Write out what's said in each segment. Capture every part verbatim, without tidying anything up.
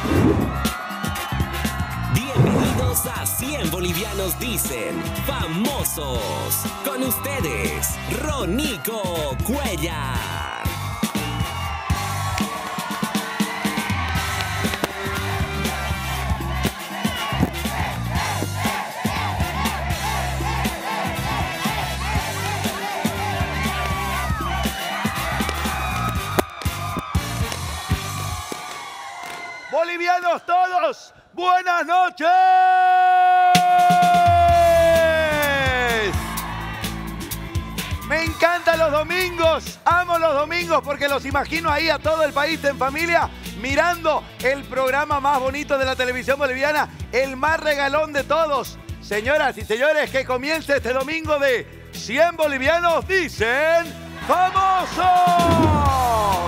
Bienvenidos a cien Bolivianos Dicen Famosos. Con ustedes, Ronico Cuellar. Bolivianos todos, buenas noches. Me encantan los domingos, amo los domingos porque los imagino ahí a todo el país en familia mirando el programa más bonito de la televisión boliviana, el más regalón de todos. Señoras y señores, que comience este domingo de cien Bolivianos Dicen Famosos.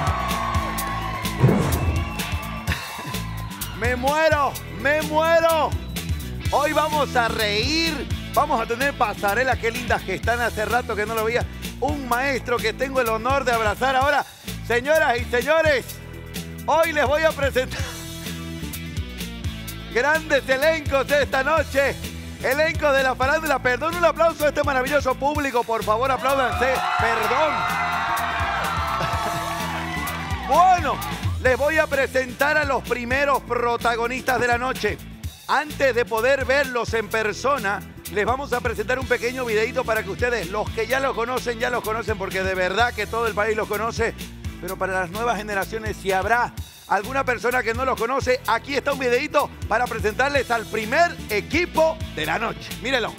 Me muero, me muero. Hoy vamos a reír, vamos a tener pasarela. Qué lindas que están, hace rato que no lo veía. Un maestro que tengo el honor de abrazar ahora. Señoras y señores, hoy les voy a presentar grandes elencos de esta noche. Elenco de la farándula. Perdón, un aplauso a este maravilloso público. Por favor, apláudanse. Perdón. Bueno. Les voy a presentar a los primeros protagonistas de la noche. Antes de poder verlos en persona, les vamos a presentar un pequeño videito para que ustedes, los que ya los conocen, ya los conocen, porque de verdad que todo el país los conoce. Pero para las nuevas generaciones, si habrá alguna persona que no los conoce, aquí está un videito para presentarles al primer equipo de la noche. Mírenlo.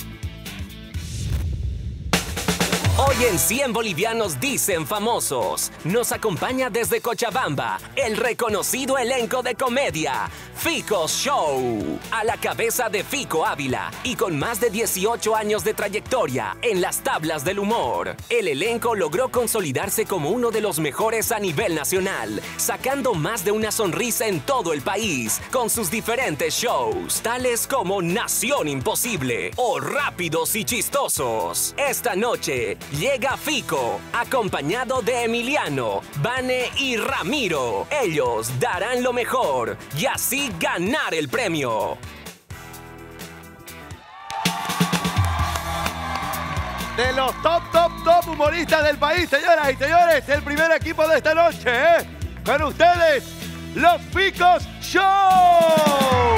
Hoy en cien Bolivianos Dicen Famosos, nos acompaña desde Cochabamba el reconocido elenco de comedia, Fico Show. A la cabeza de Fico Ávila y con más de dieciocho años de trayectoria en las tablas del humor, el elenco logró consolidarse como uno de los mejores a nivel nacional, sacando más de una sonrisa en todo el país con sus diferentes shows, tales como Nación Imposible o Rápidos y Chistosos. Esta noche llega Fico, acompañado de Emiliano, Vane y Ramiro. Ellos darán lo mejor y así ganar el premio. De los top, top, top humoristas del país, señoras y señores, el primer equipo de esta noche, ¿eh? Con ustedes, los Ficos Show.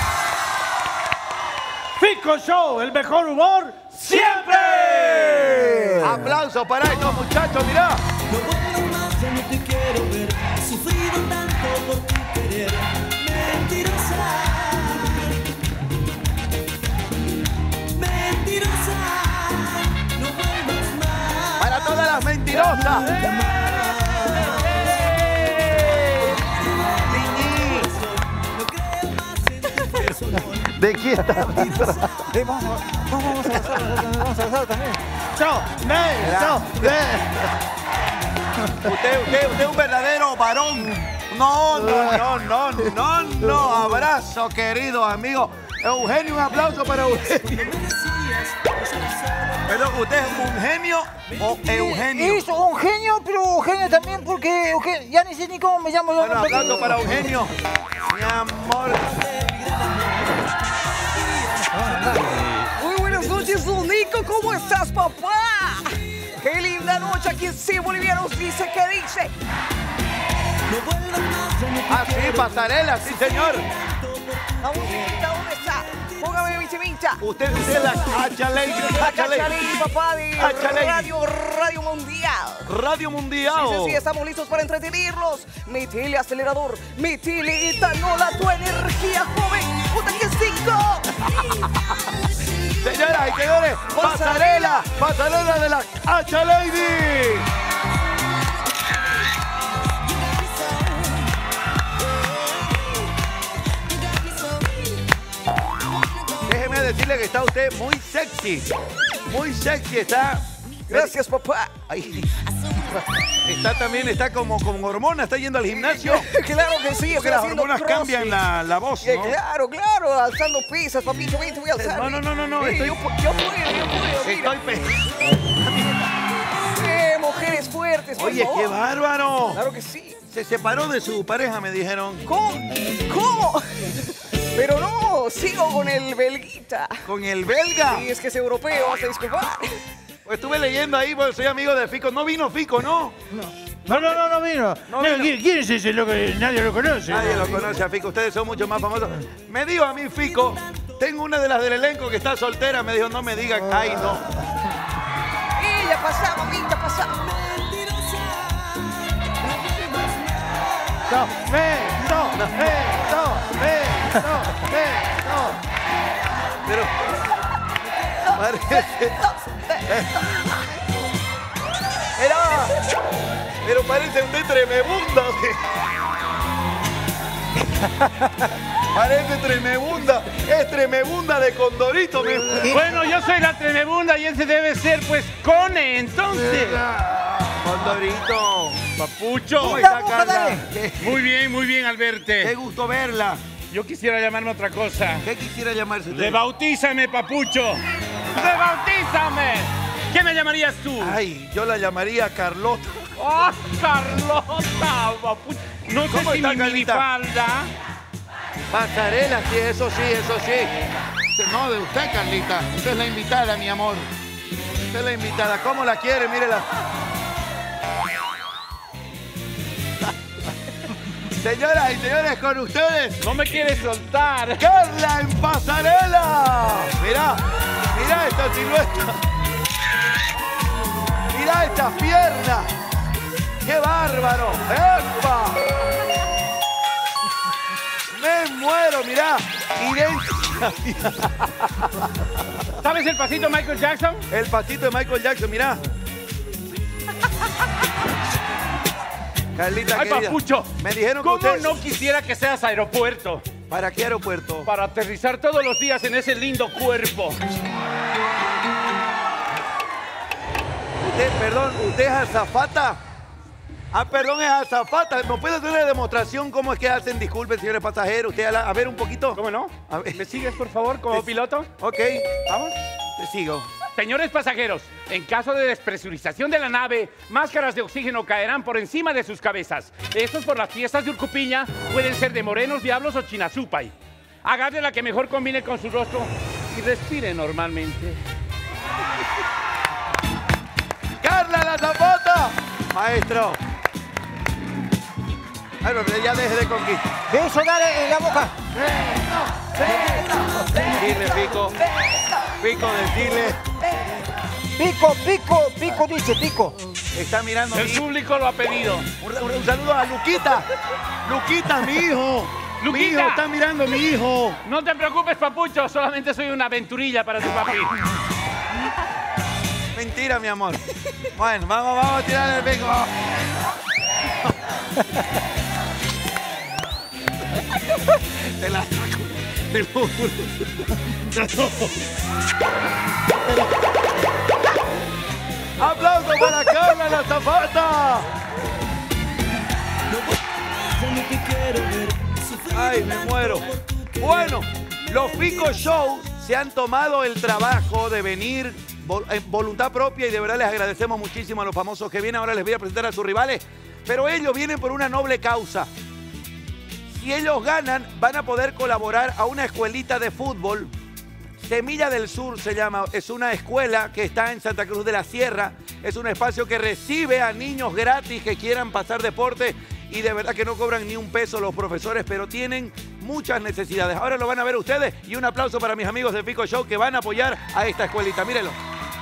Fico Show, el mejor humor siempre. Aplausos para estos muchachos, mirá. No vuelvas más, ya no te quiero ver. He sufrido tanto por tu querer. Mentirosa. Mentirosa. No vuelvas más. Para todas las mentirosas. No creo más en tu persona. ¿De quién está? Eh, vamos, vamos, vamos a besar, vamos a besar también. Chao, beso, Usted, usted, usted es un verdadero varón. No, no, no, no, no, no. Abrazo, querido amigo. Eugenio, un aplauso para Eugenio. Perdón, ¿usted es un genio o Eugenio? Es un genio, pero Eugenio también porque Eugenio, ya ni sé ni cómo me llamo. Bueno, aplauso para Eugenio. Mi amor. Muy buenas noches, Ronico. ¿Cómo estás, papá? Qué linda noche aquí en cien Bolivianos Dice que dice. Ah, sí, pasarela, sí, señor. La musiquita, ¿dónde está? Póngame mi chimita. Usted, usted es la Hacha Lady, Hacha Lady. Cachalí, papá, de Hacha Lady. Radio, Radio Mundial. Radio Mundial. Sí, sí, sí, estamos listos para entretenerlos. Metele acelerador, metele etanola, tu energía, joven. ¡Puta que cinco! Señoras y señores, pasarela, pasarela de la Hacha Lady. Déjeme decirle que está usted muy sexy, muy sexy está. Gracias, papá. Ay. Está también, está como con hormonas, está yendo al gimnasio. Claro que sí, Porque estoy las haciendo hormonas crossfit. cambian la, la voz, Eh, ¿no? Claro, claro, alzando pesas, papito, ven, te voy a alzar. No, no, no, no, no, Eh, estoy- yo, pu- yo puedo, yo puedo, mira. Estoy pe... Eh, mujeres mujeres fuertes, por Oye, favor. qué bárbaro. Claro que sí. Se separó de su pareja, me dijeron. ¿Cómo? ¿Cómo? Pero no, sigo con el belguita. ¿Con el belga? Sí, es que es europeo, vas a disculpar. Pues estuve leyendo ahí, porque soy amigo de Fico. No vino Fico, ¿no? No, no, no, no vino. No No, vino. ¿quién, quién es ese loco? Nadie lo conoce. Nadie lo conoce a Fico. Ustedes son mucho más famosos. Me dijo a mí, Fico, tengo una de las del elenco que está soltera. Me dijo, no me digan, ay, no. Y ya pasa, mamita, pasa. No, beso, beso, beso, beso. Pero parece... Era... Pero parece un de tremebunda. Parece tremebunda. Es tremebunda de Condorito. mi- Bueno, yo soy la tremebunda y ese debe ser, pues, Cone, entonces. Condorito. Papucho. ¿Cómo está, Vamos, Carla? dale. Qué, Muy bien, muy bien al qué verte. gusto verla. Yo quisiera llamarme otra cosa. ¿Qué quisiera llamarse usted? Rebautízame, Papucho. ¡Rebautízame! ¿Qué me llamarías tú? Ay, yo la llamaría Carlota. ¡Oh, Carlota! Papucho. No sé ¿Cómo si está, mi Carlita? minifalda... Pasarela, sí, eso sí, eso sí. No, de usted, Carlita. Usted es la invitada, mi amor. Usted es la invitada. ¿Cómo la quiere? Mírela. Señoras y señores, con ustedes, No me quieres soltar. Carla en pasarela. Mirá, mirá esta silueta. Mirá estas piernas. ¡Qué bárbaro! ¡Epa! Me muero, mirá. Idéntica. ¿Sabes el pasito de Michael Jackson? El pasito de Michael Jackson, mirá. Carlita, Ay, querida, Papucho. me dijeron que ¿Cómo usted... no quisiera que seas aeropuerto? ¿Para qué aeropuerto? Para aterrizar todos los días en ese lindo cuerpo. Usted, perdón, ¿usted es azafata? Ah, perdón, es azafata. ¿No puede hacer una demostración cómo es que hacen? Disculpen, señores pasajeros. Usted, a, la- a ver un poquito. ¿Cómo no? A ver. ¿Me sigues, por favor, como Te- piloto? Ok, Vamos. te sigo. Señores pasajeros, en caso de despresurización de la nave, máscaras de oxígeno caerán por encima de sus cabezas. Estos por las fiestas de Urcupiña pueden ser de morenos, diablos o chinazupay. Agarre la que mejor combine con su rostro y respire normalmente. ¡Carla la zapata! Maestro. Ay, pero ya deje de conquistar. Beso, dale en la boca. Decirle, Pico. Pico, decirle. Pico, pico, pico, dice, pico. Está mirando a El mi hijo. público lo ha pedido. Un, un- un saludo a Luquita. Luquita, mi hijo. Mi Luquita. hijo, está mirando a mi hijo. No te preocupes, papucho, solamente soy una aventurilla para tu papi. Mentira, mi amor. Bueno, vamos, vamos a tirar el pico. Te la saco. Te lo juro. ¡Aplauso para Carla la zapata! ¡Ay, me muero! Bueno, los Pico Show se han tomado el trabajo de venir vol- en voluntad propia y de verdad les agradecemos muchísimo a los famosos que vienen. Ahora les voy a presentar a sus rivales, pero ellos vienen por una noble causa. Si ellos ganan, van a poder colaborar a una escuelita de fútbol. Semilla del Sur se llama, es una escuela que está en Santa Cruz de la Sierra. Es un espacio que recibe a niños gratis que quieran pasar deporte y de verdad que no cobran ni un peso los profesores, pero tienen muchas necesidades. Ahora lo van a ver ustedes y un aplauso para mis amigos de Pico Show que van a apoyar a esta escuelita. Mírenlo.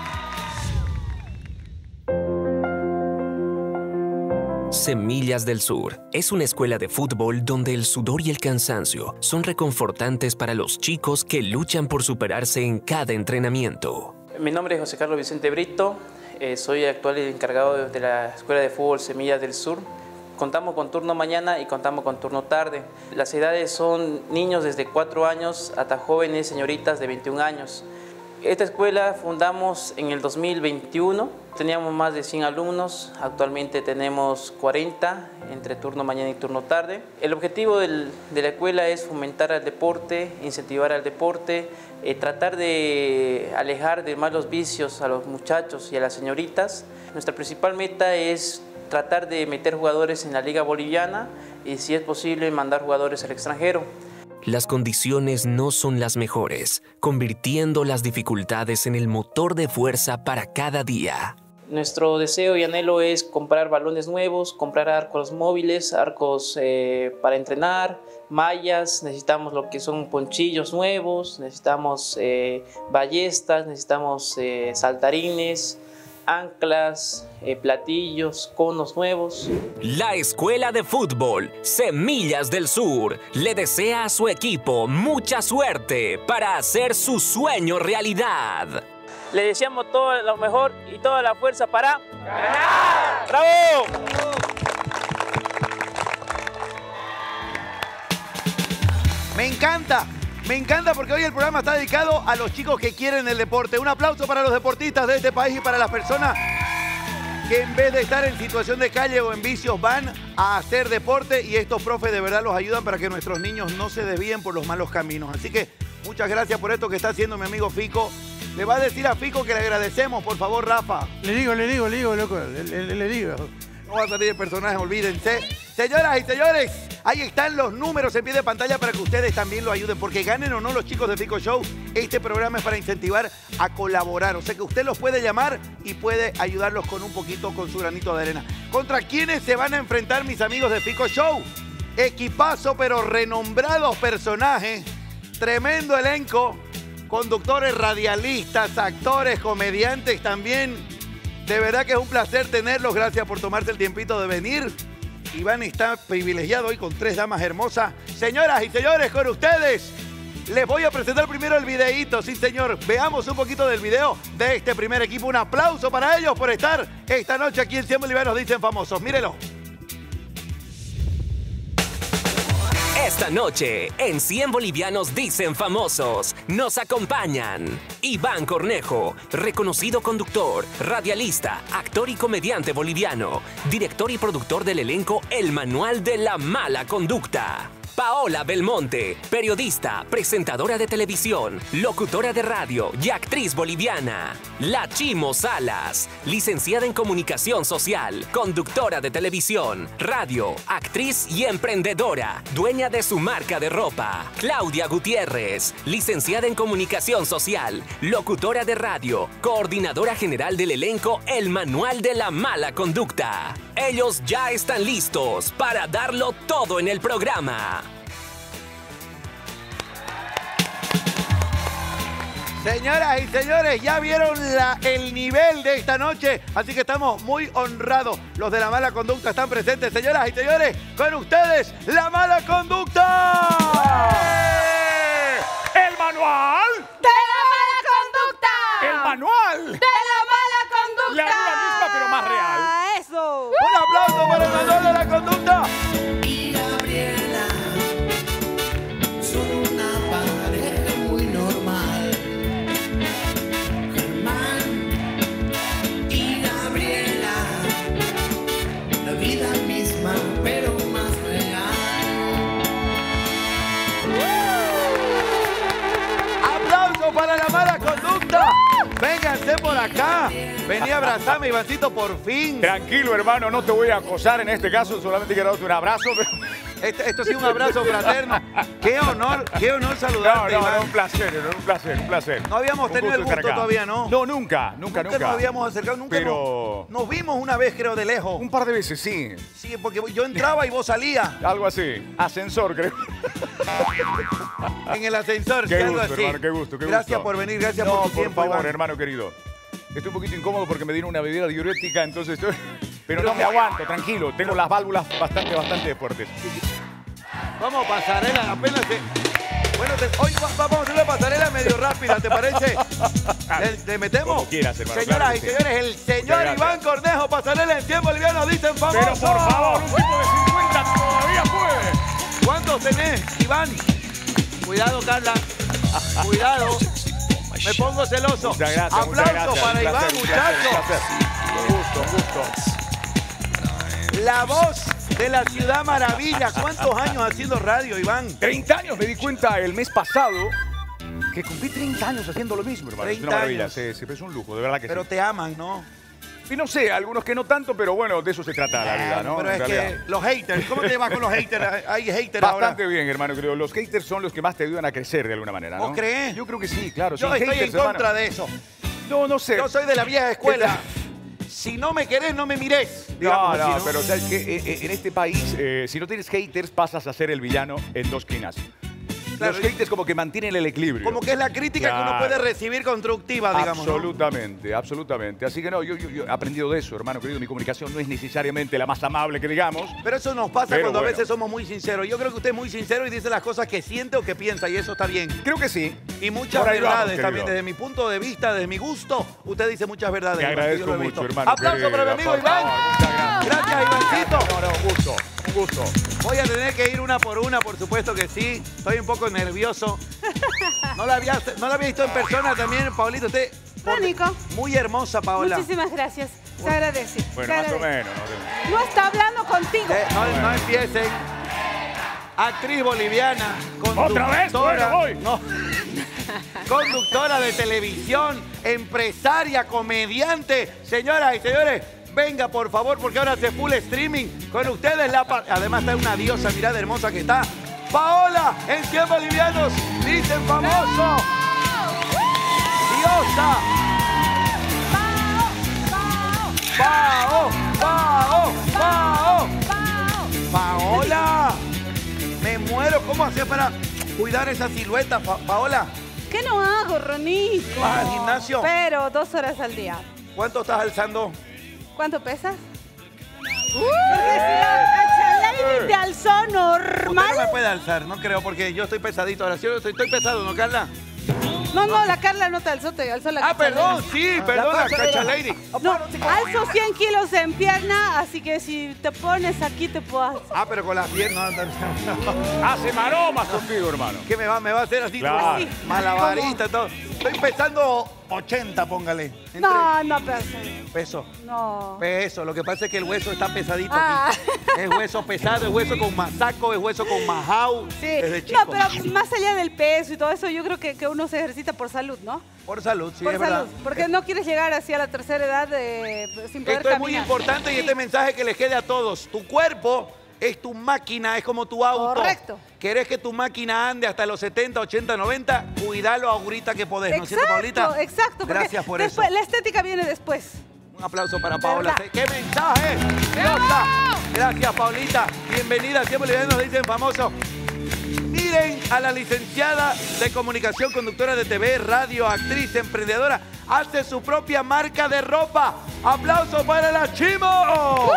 Semillas del Sur es una escuela de fútbol donde el sudor y el cansancio son reconfortantes para los chicos que luchan por superarse en cada entrenamiento. Mi nombre es José Carlos Vicente Brito, eh, soy actual encargado de, de la Escuela de Fútbol Semillas del Sur. Contamos con turno mañana y contamos con turno tarde. Las edades son niños desde cuatro años hasta jóvenes señoritas de veintiún años. Esta escuela fundamos en el dos mil veintiuno. Teníamos más de cien alumnos. Actualmente tenemos cuarenta entre turno mañana y turno tarde. El objetivo del, de la escuela es fomentar el deporte, incentivar al deporte, eh, tratar de alejar de malos vicios a los muchachos y a las señoritas. Nuestra principal meta es tratar de meter jugadores en la Liga Boliviana y, si es posible, mandar jugadores al extranjero. Las condiciones no son las mejores, convirtiendo las dificultades en el motor de fuerza para cada día. Nuestro deseo y anhelo es comprar balones nuevos, comprar arcos móviles, arcos eh, para entrenar, mallas, necesitamos lo que son ponchillos nuevos, necesitamos eh, ballestas, necesitamos eh, saltarines, anclas, eh, platillos, conos nuevos. La Escuela de Fútbol Semillas del Sur le desea a su equipo mucha suerte para hacer su sueño realidad. Le deseamos todo lo mejor y toda la fuerza para ganar. ¡Bravo! Me encanta, me encanta porque hoy el programa está dedicado a los chicos que quieren el deporte. Un aplauso para los deportistas de este país y para las personas que en vez de estar en situación de calle o en vicios van a hacer deporte, y estos profes de verdad los ayudan para que nuestros niños no se desvíen por los malos caminos. Así que muchas gracias por esto que está haciendo mi amigo Fico. Le va a decir a Fico que le agradecemos, por favor, Rafa. Le digo, le digo, le digo, loco, le, le, le digo. No va a salir el personaje, olvídense. Señoras y señores, ahí están los números en pie de pantalla para que ustedes también lo ayuden, porque ganen o no los chicos de Fico Show, este programa es para incentivar a colaborar. O sea que usted los puede llamar y puede ayudarlos con un poquito, con su granito de arena. ¿Contra quiénes se van a enfrentar mis amigos de Fico Show? Equipazo, pero renombrados personajes, tremendo elenco, conductores, radialistas, actores, comediantes también. De verdad que es un placer tenerlos. Gracias por tomarse el tiempito de venir. Iván está privilegiado hoy con tres damas hermosas. Señoras y señores, con ustedes les voy a presentar primero el videíto. Sí, señor. Veamos un poquito del video de este primer equipo. Un aplauso para ellos por estar esta noche aquí en cien Bolivianos Dicen Famosos. Mírelo. Esta noche, en cien Bolivianos Dicen Famosos, nos acompañan Iván Cornejo, reconocido conductor, radialista, actor y comediante boliviano, director y productor del elenco El Manual de la Mala Conducta. Paola Belmonte, periodista, presentadora de televisión, locutora de radio y actriz boliviana. La Chimo Salas, licenciada en comunicación social, conductora de televisión, radio, actriz y emprendedora, dueña de su marca de ropa. Claudia Gutiérrez, licenciada en comunicación social, locutora de radio, coordinadora general del elenco El Manual de la Mala Conducta. Ellos ya están listos para darlo todo en el programa. Señoras y señores, ya vieron la, el nivel de esta noche, así que estamos muy honrados. Los de La Mala Conducta están presentes. Señoras y señores, con ustedes, La Mala Conducta. ¡El manual! ¡De la mala conducta! ¡El manual! ¡De la mala conducta! La vida misma, pero más real. ¡Eso! Un aplauso para el Manual de la Conducta. Y Gabriela son una pareja muy normal. Germán y Gabriela, la vida misma, pero más real. Aplauso para La Mala Conducta. Vénganse por acá. Vení a abrazarme, Ivancito, por fin. Tranquilo, hermano, no te voy a acosar en este caso, solamente quiero darte un abrazo. Pero... Esto, esto sí, un abrazo fraterno. Qué honor, qué honor saludarte, No, no, Iván. no, un placer, un placer, un placer. No habíamos Un tenido el estar gusto acá. todavía, ¿no? No, nunca, nunca, nunca. Nunca nos habíamos acercado, nunca Pero... nos, nos vimos una vez, creo, de lejos. Un par de veces, sí. Sí, porque yo entraba y vos salías. Algo así. Ascensor, creo. En el ascensor, Qué sí, algo gusto, así. hermano, qué gusto, qué Gracias gusto. por venir, gracias no, por tu por tiempo, favor, Iván. hermano querido. Estoy un poquito incómodo porque me dieron una bebida diurética, entonces estoy... Pero no me aguanto, tranquilo. Tengo las válvulas bastante, bastante fuertes. Vamos, pasarela, apenas te... Bueno, te... hoy va- vamos a hacer una pasarela medio rápida, ¿te parece? ¿Le, le metemos? Como quieras, hermano, Señoras claro y que sí. señores, el señor Muchas Iván Cornejo, pasarela en cien Bolivianos Dicen Famosos. Pero por favor, un tipo de cincuenta todavía puede. ¿Cuántos tenés, Iván? Cuidado, Carla. Cuidado. Me pongo celoso. Muchas gracias. Aplausos muchas gracias. para Un Iván, placer, un placer, un muchachos. placer. Un gusto, un gusto. La voz de la Ciudad Maravilla. ¿Cuántos años haciendo radio, Iván? treinta años, me di cuenta el mes pasado que cumplí treinta años haciendo lo mismo, hermano. Es una treinta maravilla, años. sí, sí, es un lujo, de verdad que Pero sí. te aman, ¿no? Y no sé, algunos que no tanto, pero bueno, de eso se trata la vida, ¿no? Pero En es que realidad. los haters, ¿cómo te va con los haters? Hay haters ahora. Bastante bien, hermano, creo. Los haters son los que más te ayudan a crecer de alguna manera, ¿no? ¿Vos crees? Yo creo que sí, claro. Yo sin estoy haters, en contra hermano. de eso. No, no sé. Yo soy de la vieja escuela. Si no me querés, no me mires. No, digamos no, así, pero o sea, es que eh, eh, en este país, eh, si no tienes haters, pasas a ser el villano en dos esquinas. Claro, Los haters como que mantienen el equilibrio. Como que es la crítica que uno Claro. puede recibir constructiva, digamos, ¿no? Absolutamente, absolutamente. Así que no, yo, yo- yo he aprendido de eso, hermano querido. Mi comunicación no es necesariamente la más amable que digamos. Pero eso nos pasa Pero cuando a bueno. veces somos muy sinceros. Yo creo que usted es muy sincero y dice las cosas que siente o que piensa y eso está bien. Creo que sí. Y muchas Por ahí vamos, verdades querido. también. Desde mi punto de vista, desde mi gusto, usted dice muchas verdades. Te Iván, que agradezco yo lo he mucho, visto. hermano. Aplauso querido, para mi amigo por Iván. favor, muchas gracias. Gracias, Ivancito. No, no, un gusto, un gusto. Voy a tener que ir una por una, por supuesto que sí. Estoy un poco nervioso. No la había, no la había visto en persona también, Paolito. Usted, por- Nico. muy hermosa, Paola. Muchísimas gracias. Se agradece. Bueno, se más o agradece. menos. ¿no? No está hablando contigo. Eh, no, no empiecen. Actriz boliviana, ¿Otra vez? conductora, Bueno, voy. no, conductora de televisión, empresaria, comediante. Señoras y señores, venga por favor, porque ahora se full streaming con ustedes. La pa- Además está una diosa, mirad hermosa que está. Paola, en cien bolivianos, dicen famoso. Diosa. Pao, Pao, Pao. Paola, me muero. ¿Cómo hacía para cuidar esa silueta, Pa- Paola? ¿Qué no hago, Ronico? ¿Vas al gimnasio? Pero dos horas al día. ¿Cuánto estás alzando? ¿Cuánto pesas? Porque si la Cachalady te alzó Usted no me normal. puede alzar, no creo, porque yo estoy pesadito. Ahora sí, yo estoy, estoy pesado, ¿no, Carla? No, no, la Carla no te alzó, te alzó la Ah, perdón, Cachalady. sí, perdón, la Cachalady. No, alzo cien kilos en pierna, así que si te pones aquí te puedo alzar. Ah, pero con las piernas. Hace maromas contigo, hermano. ¿Qué me va? ¿Me va a hacer así? Claro. como malabarista, todo. Estoy pesando ochenta, póngale. Entre No, no pesa. Peso. No. Peso. Lo que pasa es que el hueso está pesadito Ah. aquí. Es hueso pesado, es hueso con masaco, es hueso con majau. Sí. Desde chico. No, pero más allá del peso y todo eso, yo creo que, que uno se ejercita por salud, ¿no? Por salud, sí, por es salud. verdad. Porque no quieres llegar así a la tercera edad de, sin poder Esto es caminar. muy importante y este mensaje que les quede a todos. Tu cuerpo es tu máquina, es como tu auto. Correcto. ¿Querés que tu máquina ande hasta los setenta, ochenta, noventa? Cuidalo ahorita que podés, ¿no es cierto, Exacto, Paulita? exacto. porque Gracias por después- eso. La estética viene después. Un aplauso para Paola. verdad. ¡Qué mensaje! ¡Diosa! Gracias, Paulita. Bienvenida. Siempre nos dicen famoso. Miren a la licenciada de comunicación, conductora de T V, radio, actriz, emprendedora. Hace su propia marca de ropa. ¡Aplauso para la Chimo!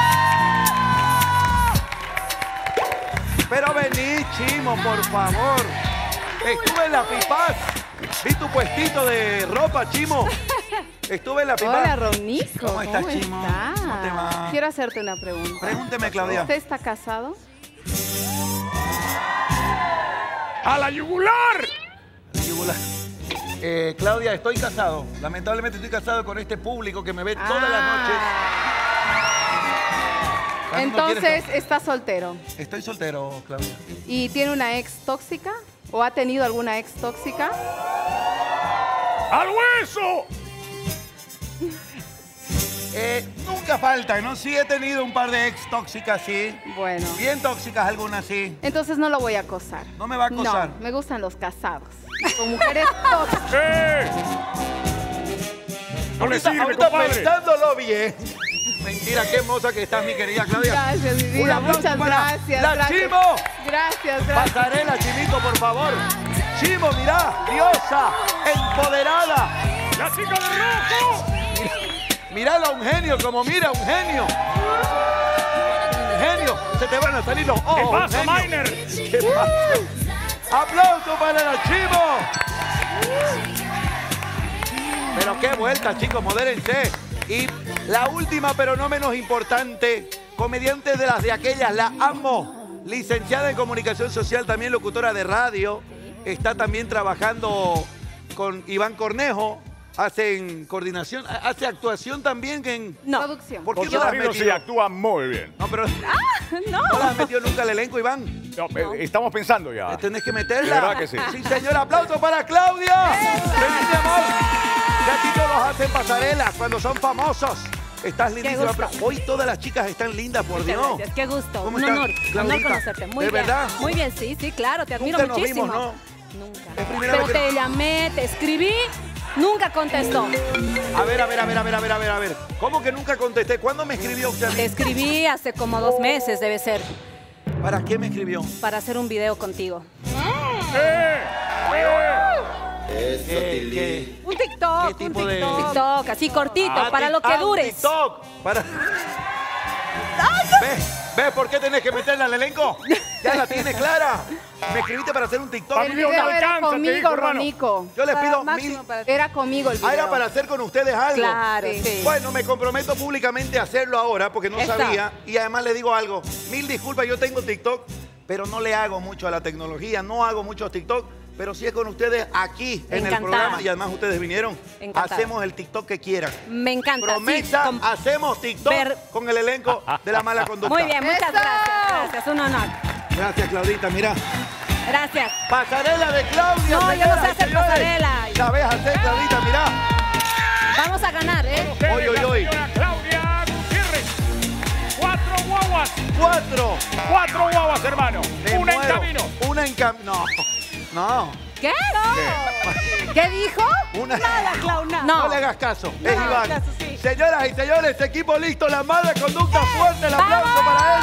Pero vení, Chimo, por favor. Estuve en la Pipaz. Vi tu puestito de ropa, Chimo. Estuve en la Pipaz. Hola, Ronico. ¿Cómo estás, Chimo? está? ¿Cómo te va? Quiero hacerte una pregunta. Pregúnteme, Claudia. ¿Usted está casado? ¡A la yugular! Yugular. Eh, Claudia, estoy casado. Lamentablemente estoy casado con este público que me ve todas las noches. Cuando uno quiere Entonces, estar- está soltero. Estoy soltero, Claudia. ¿Y tiene una ex tóxica? ¿O ha tenido alguna ex tóxica? ¡Al hueso! Eh, nunca falta, ¿no? Sí he tenido un par de ex tóxicas, sí. Bueno. Bien tóxicas algunas, sí. Entonces no lo voy a acosar. No me va a acosar. No, me gustan los casados. Con mujeres tóxicas. ¡Eh! No le Ahorita- sirve, ahorita compadre. pensándolo bien. Mentira, qué hermosa que estás, mi querida Claudia. Gracias, mi Un vida. aplauso Muchas para gracias. ¡La gracias. Chimo! Gracias, gracias. Pasarela, Chimito, por favor. Chimo, mirá, diosa, empoderada. ¡La chica de rojo! Míralo a un genio, como mira un genio. Un genio, se te van a salir los ojos. ¿Qué un pasa, genio. Miner? ¿Qué pasa? ¡Aplauso para la Chimo! Pero qué vuelta, chicos, modérense. Y la última, pero no menos importante, comediante de las de aquellas, la amo. Licenciada en comunicación social, también locutora de radio. Está también trabajando con Iván Cornejo, hacen coordinación, hace actuación también en... No. Producción. ¿Por qué Con no su las has marido sí metido? actúa muy bien. No, pero... Ah, no. ¿No las has metido nunca al elenco, Iván? No, eh, estamos pensando ya. Tenés que meterla. De verdad que sí. Sí, señor. Aplauso para Claudia. Feliz mi amor. Gatito los hacen pasarelas cuando son famosos. Estás lindísima. Pero hoy todas las chicas están lindas, por Muchas Dios. gracias, qué gusto. ¿Cómo Un estás, honor, Claudita? honor conocerte. Muy ¿De bien. verdad? Muy bien, sí, sí, claro, te admiro Nunca nos muchísimo. vimos, ¿no? Nunca. Es primera Pero vez que- te llamé, te escribí, nunca contestó. A ver, a ver, a ver, a ver, a ver, a ver, a ver. ¿Cómo que nunca contesté? ¿Cuándo me escribió usted a mí? Te escribí hace como dos meses, debe ser, ¿Para qué me escribió? para hacer un video contigo. ¿Qué, qué, Un TikTok, ¿Qué tipo un de- TikTok. TikTok, así cortito, Ah, para tic- lo que ah, dures. TikTok. Para... ¿Ves? ¿Ves por qué tenés que meterla al elenco? Ya la tienes clara. Me escribiste para hacer un TikTok. El video era conmigo, Ronico. Yo les Para pido máximo mil... para- Era conmigo el video. Ah, era para hacer con ustedes algo. Claro, sí. Bueno, me comprometo públicamente a hacerlo ahora porque no Está. sabía. Y además le digo algo. Mil disculpas, yo tengo TikTok, pero no le hago mucho a la tecnología. No hago muchos TikTok, pero sí es con ustedes aquí en el Encantada. programa. Y además ustedes vinieron. Encantada. Hacemos el TikTok que quieran. Me encanta. Promesa, sí, con- hacemos TikTok Ver- con el elenco de La Mala Conducta. Muy bien, muchas gracias. Gracias, un honor. Gracias, Claudita. Mira. Gracias. Pasarela de Claudia. No, yo no señoras sé y hacer señores. pasarela. La ves hacer, Claudita, mira. Vamos a ganar, ¿eh? Hoy, hoy, hoy. Claudia Gutiérrez. Cuatro guaguas. Cuatro. Cuatro guaguas, hermano. Me Una en muero. camino. Una en camino. No. No. ¿Qué? No. ¿Qué dijo? Una... Nada, Clauna. No. No. le hagas caso. No es le Iván. hagas caso, sí. Señoras y señores, equipo listo. La Mala Conducta. Fuerte el aplauso para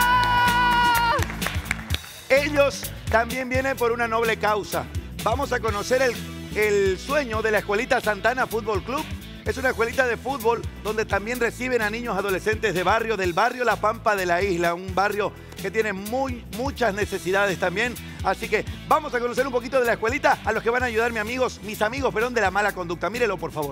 ellos. Ellos también vienen por una noble causa. Vamos a conocer el, el sueño de la Escuelita Santana Fútbol Club. Es una escuelita de fútbol donde también reciben a niños adolescentes de barrio, del barrio La Pampa de la isla, un barrio que tiene muy, muchas necesidades también. Así que vamos a conocer un poquito de la escuelita, a los que van a ayudar mis amigos, mis amigos, perdón, de La Mala Conducta. Mírelo, por favor.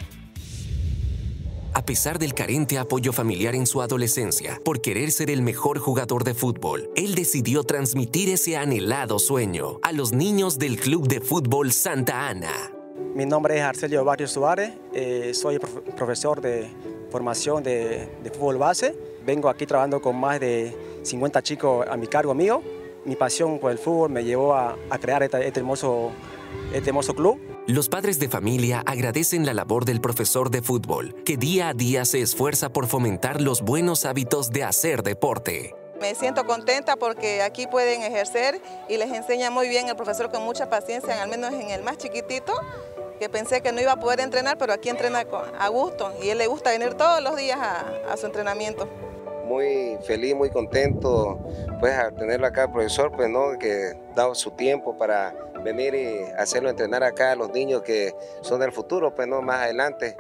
A pesar del carente apoyo familiar en su adolescencia, por querer ser el mejor jugador de fútbol, él decidió transmitir ese anhelado sueño a los niños del Club de Fútbol Santa Ana. Mi nombre es Arcelio Barrio Suárez, eh, soy prof profesor de formación de, de fútbol base. Vengo aquí trabajando con más de cincuenta chicos a mi cargo mío. Mi pasión por el fútbol me llevó a, a crear este, este, hermoso, este hermoso club. Los padres de familia agradecen la labor del profesor de fútbol, que día a día se esfuerza por fomentar los buenos hábitos de hacer deporte. Me siento contenta porque aquí pueden ejercer y les enseña muy bien el profesor con mucha paciencia, al menos en el más chiquitito, que pensé que no iba a poder entrenar, pero aquí entrena a gusto y a él le gusta venir todos los días a, a su entrenamiento. Muy feliz, muy contento, pues al tenerlo acá el profesor, pues no, que da su tiempo para venir y hacerlo entrenar acá a los niños que son del futuro, pues no, más adelante.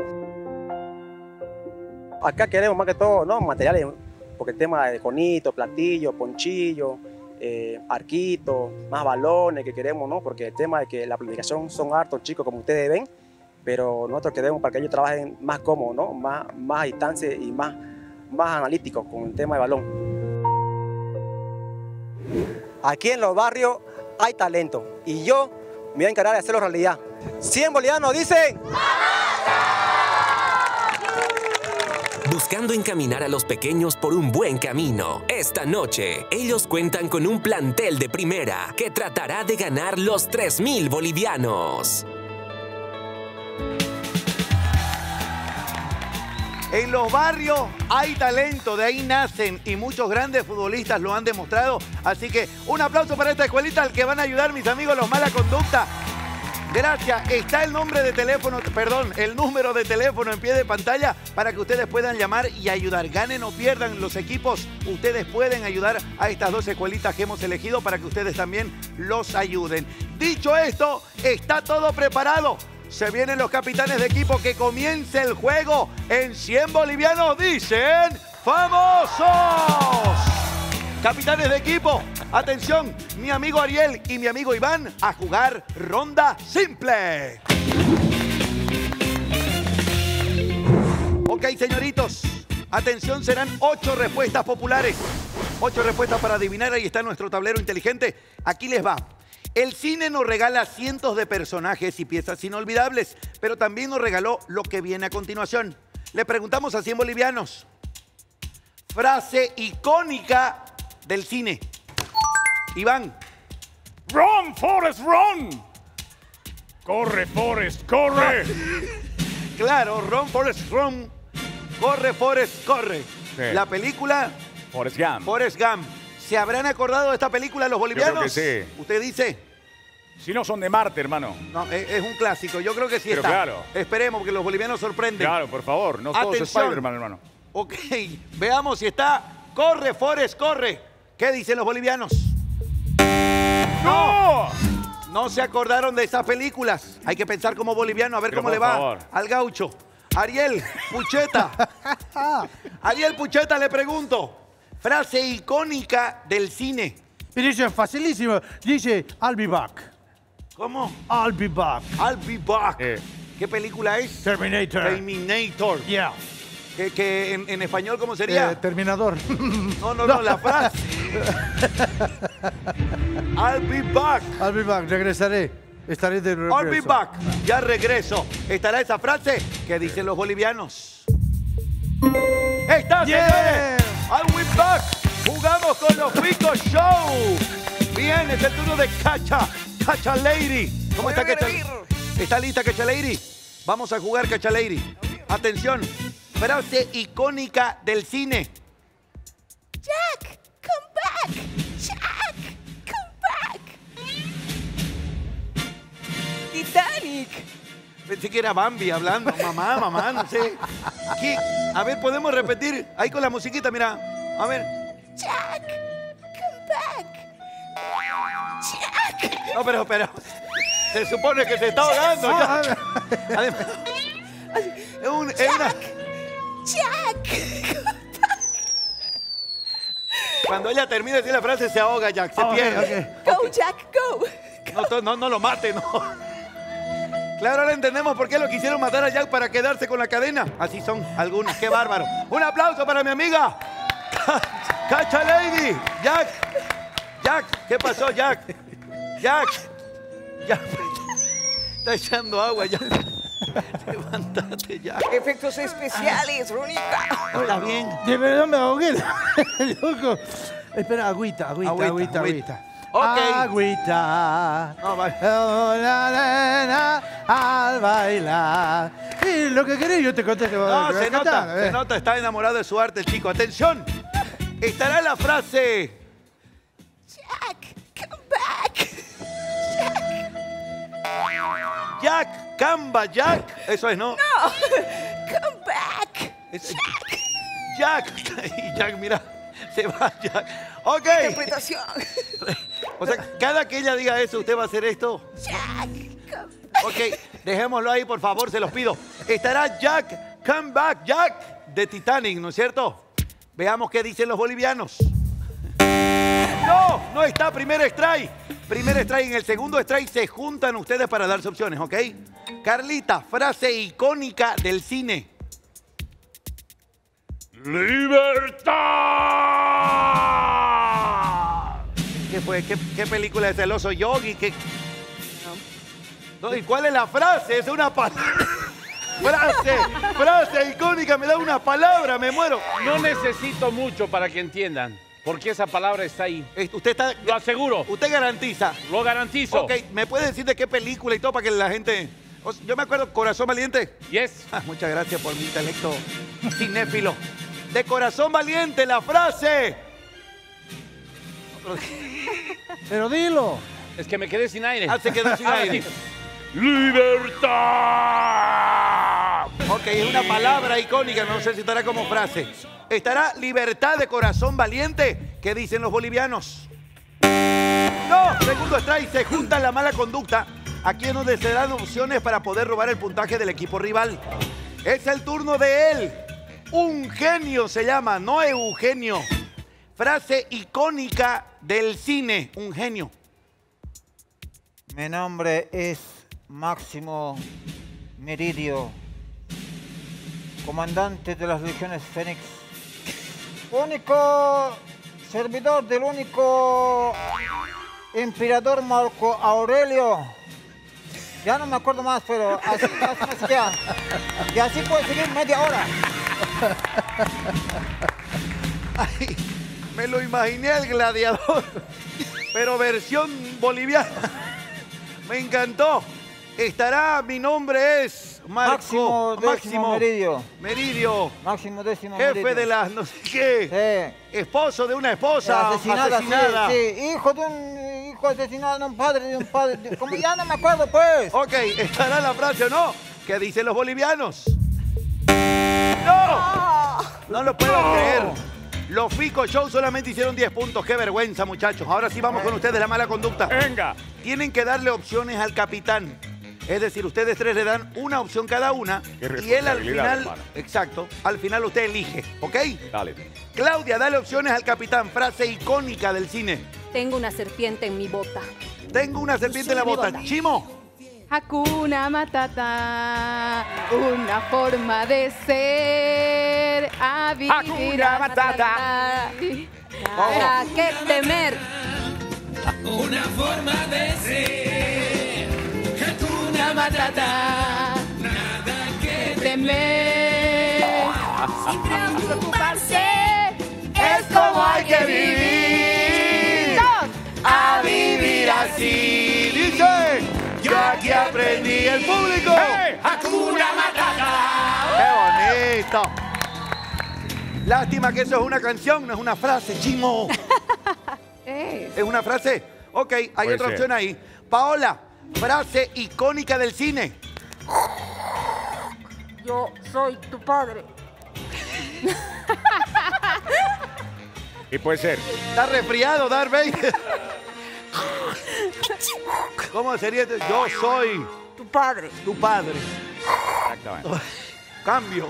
Acá queremos más que todo, ¿no? Materiales, porque el tema de conito, platillo, ponchillo, eh, arquito, más balones que queremos, ¿no? Porque el tema de que la planificación son hartos chicos, como ustedes ven, pero nosotros queremos para que ellos trabajen más cómodos, ¿no? Más, más a distancia y más, más analíticos con el tema de balón. Aquí en los barrios hay talento y yo me voy a encargar de hacerlo realidad. cien bolivianos dicen... Buscando encaminar a los pequeños por un buen camino. Esta noche, ellos cuentan con un plantel de primera que tratará de ganar los tres mil bolivianos. En los barrios hay talento, de ahí nacen y muchos grandes futbolistas lo han demostrado. Así que un aplauso para esta escuelita al que van a ayudar mis amigos los Mala Conducta. Gracias. Está el nombre de teléfono, perdón, el número de teléfono en pie de pantalla para que ustedes puedan llamar y ayudar. Ganen o pierdan los equipos, ustedes pueden ayudar a estas dos escuelitas que hemos elegido para que ustedes también los ayuden. Dicho esto, está todo preparado. Se vienen los capitanes de equipo, que comience el juego. En cien bolivianos dicen ¡famosos! Capitanes de equipo, atención, mi amigo Ariel y mi amigo Iván a jugar ronda simple. Ok, señoritos, atención, serán ocho respuestas populares. Ocho respuestas para adivinar, ahí está nuestro tablero inteligente. Aquí les va. El cine nos regala cientos de personajes y piezas inolvidables, pero también nos regaló lo que viene a continuación. Le preguntamos a cien bolivianos. Frase icónica del cine. Iván. Run, Forrest, run. Corre, Forrest, corre. Claro, run, Forrest, run. Corre, Forrest, corre. Sí. La película... Forrest Gump. Forrest Gump. ¿Se habrán acordado de esta película los bolivianos? Yo creo que sí. ¿Usted dice? Si no son de Marte, hermano. No, es, es un clásico. Yo creo que sí Pero está. claro. Esperemos que los bolivianos sorprenden. Claro, por favor. No todos Atención. Spider-Man, hermano. Ok, veamos si está. Corre, Forrest, corre. ¿Qué dicen los bolivianos? ¡No! No se acordaron de esas películas. Hay que pensar como boliviano, a ver Pero cómo por le va favor. al gaucho. Ariel Pucheta. Ariel Pucheta, le pregunto. Frase icónica del cine. Pero eso es facilísimo. Dice, I'll be back. ¿Cómo? I'll be back. I'll be back. Eh. ¿Qué película es? Terminator. Terminator. Yeah. Que, que en, en español, ¿cómo sería? Eh, Terminador. No, no, no, la frase. I'll be back. I'll be back. Regresaré. Estaré de regreso. I'll be back. Ya regreso. ¿Estará esa frase? ¿Qué dicen los bolivianos? ¡Está, Yeah. señores! I'll be back. Jugamos con los Ficos Show. Bien, es el turno de Cacha. Cacha Lady. ¿Cómo está Cacha? ¿Está lista Cacha Lady? Vamos a jugar Cacha Lady. Atención. Frase icónica del cine. Jack, come back. Jack, come back. Titanic. Pensé que era Bambi hablando. Mamá, mamá, no sé. ¿Qué? A ver, ¿podemos repetir? Ahí con la musiquita, mira. A ver. Jack, come back. Jack. No, pero, pero. Se supone que se está ahogando ya. Además, es, un, es una... Jack. Cuando ella termina de decir la frase, se ahoga, Jack. Se Ah, ok, pierde. Go, Jack, go. No, to- no, no lo mate, no. Claro, ahora entendemos por qué lo quisieron matar a Jack para quedarse con la cadena. Así son algunos. ¡Qué bárbaro! Un aplauso para mi amiga. Cacha Lady. Jack. Jack. ¿Qué pasó, Jack? Jack. Jack. Está echando agua, Jack. Levántate, Jack. Efectos especiales, Ronita. Hola, bien. De verdad me ahogué. Loco. Espera, agüita, agüita, Agüita, agüita, agüita. agüita. Ok. Agüita. No, vale. Oh, la nena al bailar. Y lo que querés, yo te conté que No, que se voy a nota, cantar, se eh. nota, está enamorado de su arte, el chico. Atención, estará la frase. Jack, come back. Jack, Camba, Jack. Eso es, ¿no? No, come back. Es- Jack. Y Jack, mira, se va Jack. Ok. Interpretación. O sea, cada que ella diga eso, ¿usted va a hacer esto? Jack, come Ok, dejémoslo ahí, por favor, se los pido. Estará Jack, Come Back, Jack, de Titanic, ¿no es cierto? Veamos qué dicen los bolivianos. No, no está primer strike. Primer strike, en el segundo strike se juntan ustedes para darse opciones, ¿ok? Carlita, frase icónica del cine. ¡Libertad! ¿Qué fue? ¿Qué, qué película es El Oso Yogi? ¿Qué? No, ¿y cuál es la frase? Es una palabra. Frase, frase icónica, me da una palabra, me muero. No necesito mucho para que entiendan, porque esa palabra está ahí. Eh, Usted está... Lo aseguro. Usted garantiza. Lo garantizo. Ok, ¿me puede decir de qué película y todo para que la gente... O sea, yo me acuerdo, Corazón Valiente. Yes. Ah, muchas gracias por mi intelecto cinéfilo. De Corazón Valiente, la frase. Pero dilo. Es que me quedé sin aire. Ah, se quedó sin Ahora aire. sí. ¡Libertad! Ok, es una palabra icónica, no sé si estará como frase. ¿Estará libertad de corazón valiente? ¿Qué dicen los bolivianos? No, segundo strike, se junta la mala conducta. Aquí es donde se dan opciones para poder robar el puntaje del equipo rival. Es el turno de él. Un genio se llama, no Eugenio. Frase icónica del cine, un genio. Mi nombre es Máximo Meridio, comandante de las legiones Fénix, único servidor del único Emperador Marco Aurelio. Ya no me acuerdo más, pero así, así me seguía. Y así puede seguir media hora. Ay, me lo imaginé el gladiador, pero versión boliviana. Me encantó. Estará, mi nombre es Marco Máximo Décimo Máximo Meridio. Meridio. Máximo Décimo Jefe Meridio. de las no sé qué. Sí. Esposo de una esposa Asesinada, asesinada. Sí, sí. Hijo de un hijo asesinado de un padre, de un padre. de- como ya no me acuerdo, pues. Ok, ¿estará la frase o no? ¿Qué dicen los bolivianos? ¡No! No lo puedo creer. Los Fico Show solamente hicieron diez puntos. ¡Qué vergüenza, muchachos! Ahora sí vamos con ustedes, la mala conducta. Venga. Tienen que darle opciones al capitán. Es decir, ustedes tres le dan una opción cada una Qué y él al responsabilidad, final, hermano. exacto, al final usted elige, ¿ok? Dale. Claudia, dale opciones al capitán. Frase icónica del cine. Tengo una serpiente en mi bota. Tengo una serpiente en la Mi bota. bota. Chimo. Hakuna Matata, una forma de ser. A vivir Hakuna a Matata. ¿Para qué temer? Una forma de ser. Hakuna Matata, Nada que temer. Sin preocuparse. Es como hay que vivir. A vivir así. Dice, yo aquí aprendí el público. Hakuna Matata. ¡Qué bonito! Lástima que eso es una canción, no es una frase, Chimo. ¿Es una frase? Ok, hay Puede otra ser. opción ahí. Paola, frase icónica del cine. Yo soy tu padre. Y puede ser. Está resfriado, Darth Vader. ¿Cómo sería? esto? Yo soy Tu padre. tu padre. Exactamente. Cambio.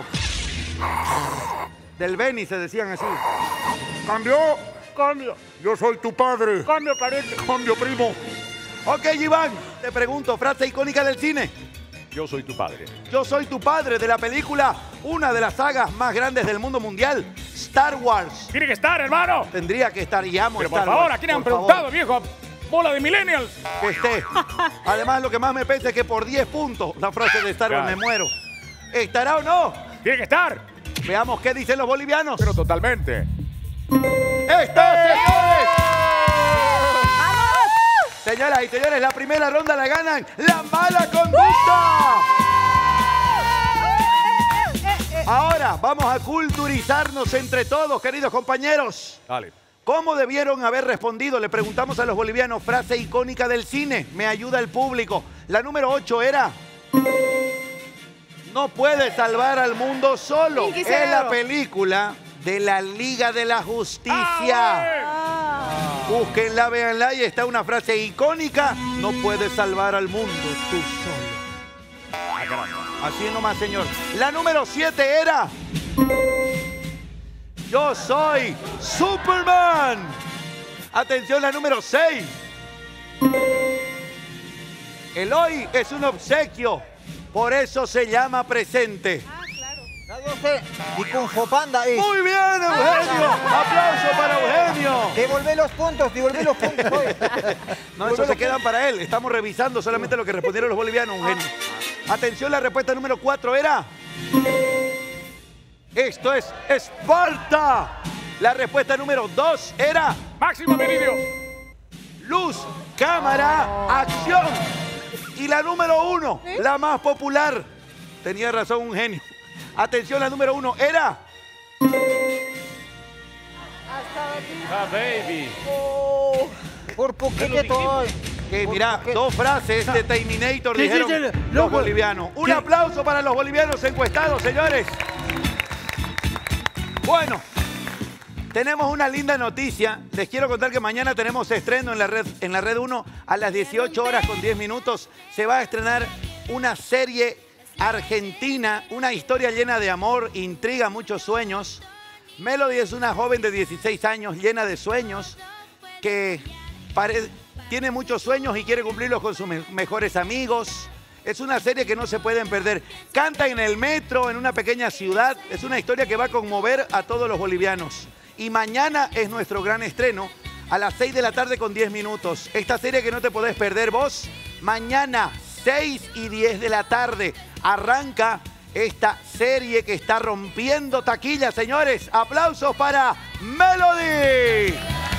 Del Beni se decían así. Cambio. Cambio. Yo soy tu padre. Cambio, pariente. Cambio, primo. Ok, Iván, te pregunto, frase icónica del cine. Yo soy tu padre. Yo soy tu padre, de la película, una de las sagas más grandes del mundo mundial, Star Wars. Tiene que estar, hermano. Tendría que estar, y amo Pero por Star favor, Wars. ¿a quién han por favor. preguntado, viejo? Bola de millennials. Que esté. Además, lo que más me pesa es que por diez puntos la frase de Star Wars Claro. me muero. ¿Estará o no? Tiene que estar. Veamos qué dicen los bolivianos. Pero totalmente. ¡Está, señores! Señoras y señores, la primera ronda la ganan la mala conducta. Ahora vamos a culturizarnos entre todos, queridos compañeros. Dale. ¿Cómo debieron haber respondido? Le preguntamos a los bolivianos, frase icónica del cine. Me ayuda el público. La número ocho era... No puede salvar al mundo solo. Pinky Es Cerebro. la película de la Liga de la Justicia. Búsquenla, véanla y está una frase icónica. No puedes salvar al mundo tú solo. Así nomás, señor. La número siete era... Yo soy Superman. Atención, la número seis. El hoy es un obsequio. Por eso se llama presente. Ya yo sé. Y Kung Fu Panda es... Muy bien, Eugenio. Aplauso para Eugenio. Devolvé los puntos, devolvé los puntos. oye. No, eso se quedan para él. Estamos revisando solamente lo que respondieron los bolivianos, Eugenio. Atención, la respuesta número cuatro era... Esto es Esparta. La respuesta número dos era... Máximo Meridio. Luz, cámara, acción. Y la número uno, la más popular. Tenía razón un genio. Atención, la número uno era... Ah, baby. Por poquito estoy. Que Por mira, poquito. dos frases de Terminator Sí, sí, dijeron sí, los loco. bolivianos. Un Sí. aplauso para los bolivianos encuestados, señores. Bueno, tenemos una linda noticia. Les quiero contar que mañana tenemos estreno en la red en la red uno a las dieciocho horas con diez minutos. Se va a estrenar una serie argentina, una historia llena de amor, intriga, muchos sueños. Melody es una joven de dieciséis años llena de sueños que pare- tiene muchos sueños y quiere cumplirlos con sus me- mejores amigos. Es una serie que no se pueden perder. Canta en el metro, en una pequeña ciudad. Es una historia que va a conmover a todos los bolivianos. Y mañana es nuestro gran estreno a las seis de la tarde con diez minutos. Esta serie que no te podés perder vos, mañana seis y diez de la tarde arranca esta serie que está rompiendo taquilla, señores. Aplausos para Melody.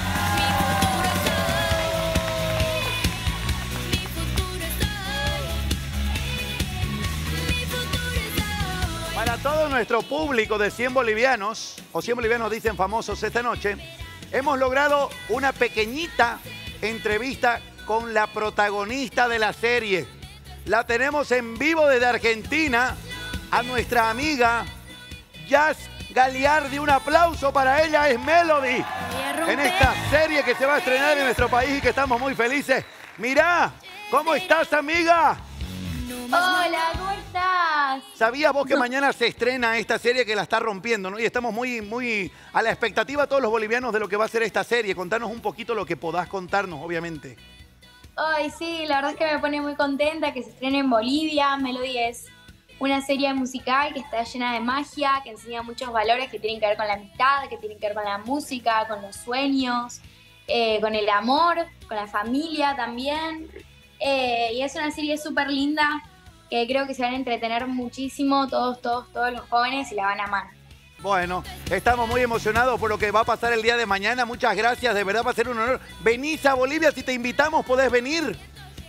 Para todo nuestro público de cien bolivianos, o cien bolivianos dicen famosos esta noche, hemos logrado una pequeñita entrevista con la protagonista de la serie. La tenemos en vivo desde Argentina, a nuestra amiga Jazz Galiardi. Un aplauso para ella, es Melody, en esta serie que se va a estrenar en nuestro país y que estamos muy felices. Mirá, ¿cómo estás, amiga? Hola, ¿cómo estás? ¿Sabías vos que mañana se estrena esta serie que la está rompiendo, ¿no? Y estamos muy, muy a la expectativa todos los bolivianos de lo que va a ser esta serie. Contanos un poquito lo que podás contarnos, obviamente. Ay, sí, la verdad es que me pone muy contenta que se estrene en Bolivia. Melody es una serie musical que está llena de magia, que enseña muchos valores que tienen que ver con la amistad, que tienen que ver con la música, con los sueños, eh, con el amor, con la familia también. Eh, y es una serie súper linda que creo que se van a entretener muchísimo todos, todos, todos los jóvenes y la van a amar. Bueno, estamos muy emocionados por lo que va a pasar el día de mañana. Muchas gracias, de verdad va a ser un honor. Venís a Bolivia, si te invitamos, ¿podés venir?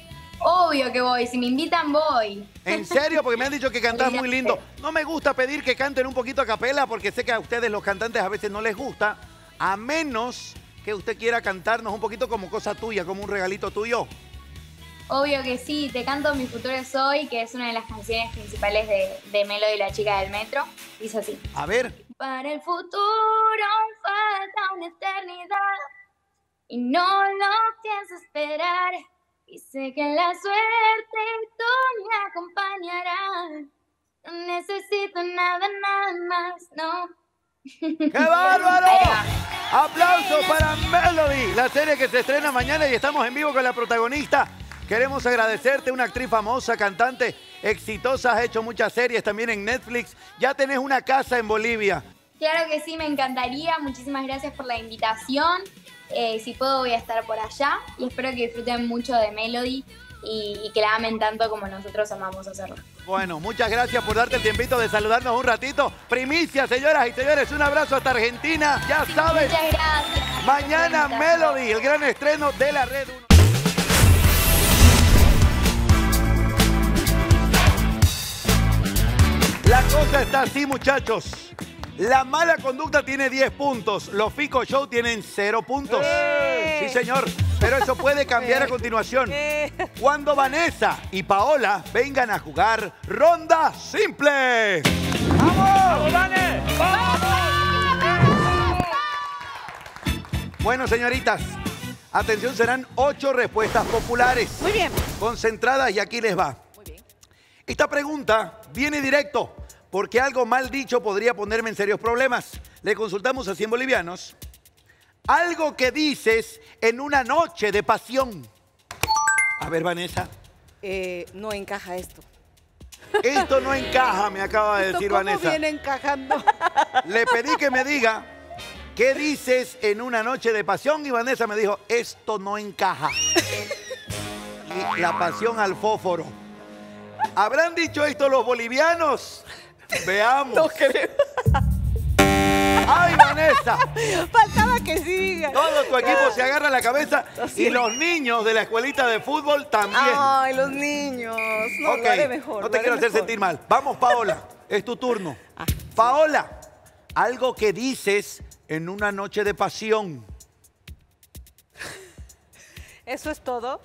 Obvio que voy, si me invitan voy. ¿En serio? Porque me han dicho que cantás muy lindo. No me gusta pedir que canten un poquito a capela porque sé que a ustedes los cantantes a veces no les gusta, a menos que usted quiera cantarnos un poquito como cosa tuya, como un regalito tuyo. Obvio que sí, te canto Mi Futuro es Hoy, que es una de las canciones principales de, de Melody, la chica del metro. Dice así. A ver. Para el futuro falta una eternidad y no lo pienso esperar. Y sé que la suerte tú me acompañarás. No necesito nada, nada más, no. ¡Qué bárbaro! Aplausos para Melody, la serie que se estrena mañana y estamos en vivo con la protagonista. Queremos agradecerte, una actriz famosa, cantante, exitosa, has hecho muchas series también en Netflix. Ya tenés una casa en Bolivia. Claro que sí, me encantaría. Muchísimas gracias por la invitación. Eh, si puedo voy a estar por allá y espero que disfruten mucho de Melody y, y que la amen tanto como nosotros amamos hacerlo. Bueno, muchas gracias por darte el tiempito de saludarnos un ratito. Primicia, señoras y señores, un abrazo hasta Argentina. Ya sabes, muchas gracias. Mañana Melody, el gran estreno de la Red uno. La cosa está así, muchachos. La mala conducta tiene diez puntos. Los Fico Show tienen cero puntos. ¡Eh! Sí, señor. Pero eso puede cambiar a continuación. Cuando Vanessa y Paola vengan a jugar Ronda Simple. ¡Vamos! ¡Vamos, Vane! ¡Vamos! Bueno, señoritas, atención, serán ocho respuestas populares. Muy bien. Concentradas y aquí les va. Muy bien. Esta pregunta viene directo, porque algo mal dicho podría ponerme en serios problemas. Le consultamos a cien bolivianos. Algo que dices en una noche de pasión. A ver, Vanessa. Eh, no encaja esto. Esto no encaja, me acaba de decir ¿Cómo Vanessa. viene encajando? Le pedí que me diga qué dices en una noche de pasión y Vanessa me dijo, esto no encaja. Y la pasión al fósforo. ¿Habrán dicho esto los bolivianos? Veamos. No creo. ¡Ay, Vanessa! Faltaba que siga. Todo tu equipo se agarra la cabeza y los niños de la escuelita de fútbol también. Ay, los niños. No, Ok, lo haré mejor. no te quiero hacer sentir mal. Vamos, Paola. Es tu turno. Ah, Paola, algo que dices en una noche de pasión. ¿Eso es todo?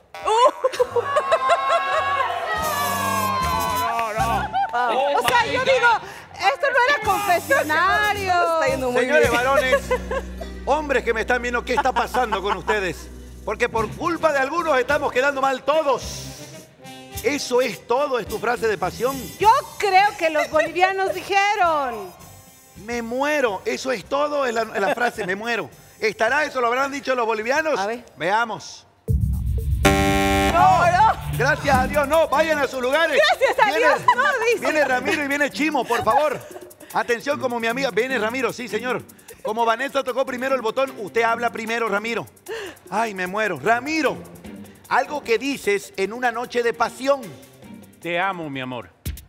O sea, yo digo, esto no era confesionario. Está yendo muy Señores bien. varones, hombres que me están viendo, ¿qué está pasando con ustedes? Porque por culpa de algunos estamos quedando mal todos. ¿Eso es todo? ¿Es tu frase de pasión? Yo creo que los bolivianos dijeron. Me muero. ¿Eso es todo? Es la, es la frase, me muero. ¿Estará eso? ¿Lo habrán dicho los bolivianos? A ver. Veamos. No, no. Gracias a Dios, no. Vayan a sus lugares. Gracias a Viene- Dios, no, dice. Viene Ramiro y viene Chimo, por favor. Atención, como mi amiga. Viene Ramiro, sí, señor. Como Vanessa tocó primero el botón, usted habla primero, Ramiro. Ay, me muero. Ramiro, algo que dices en una noche de pasión. Te amo, mi amor.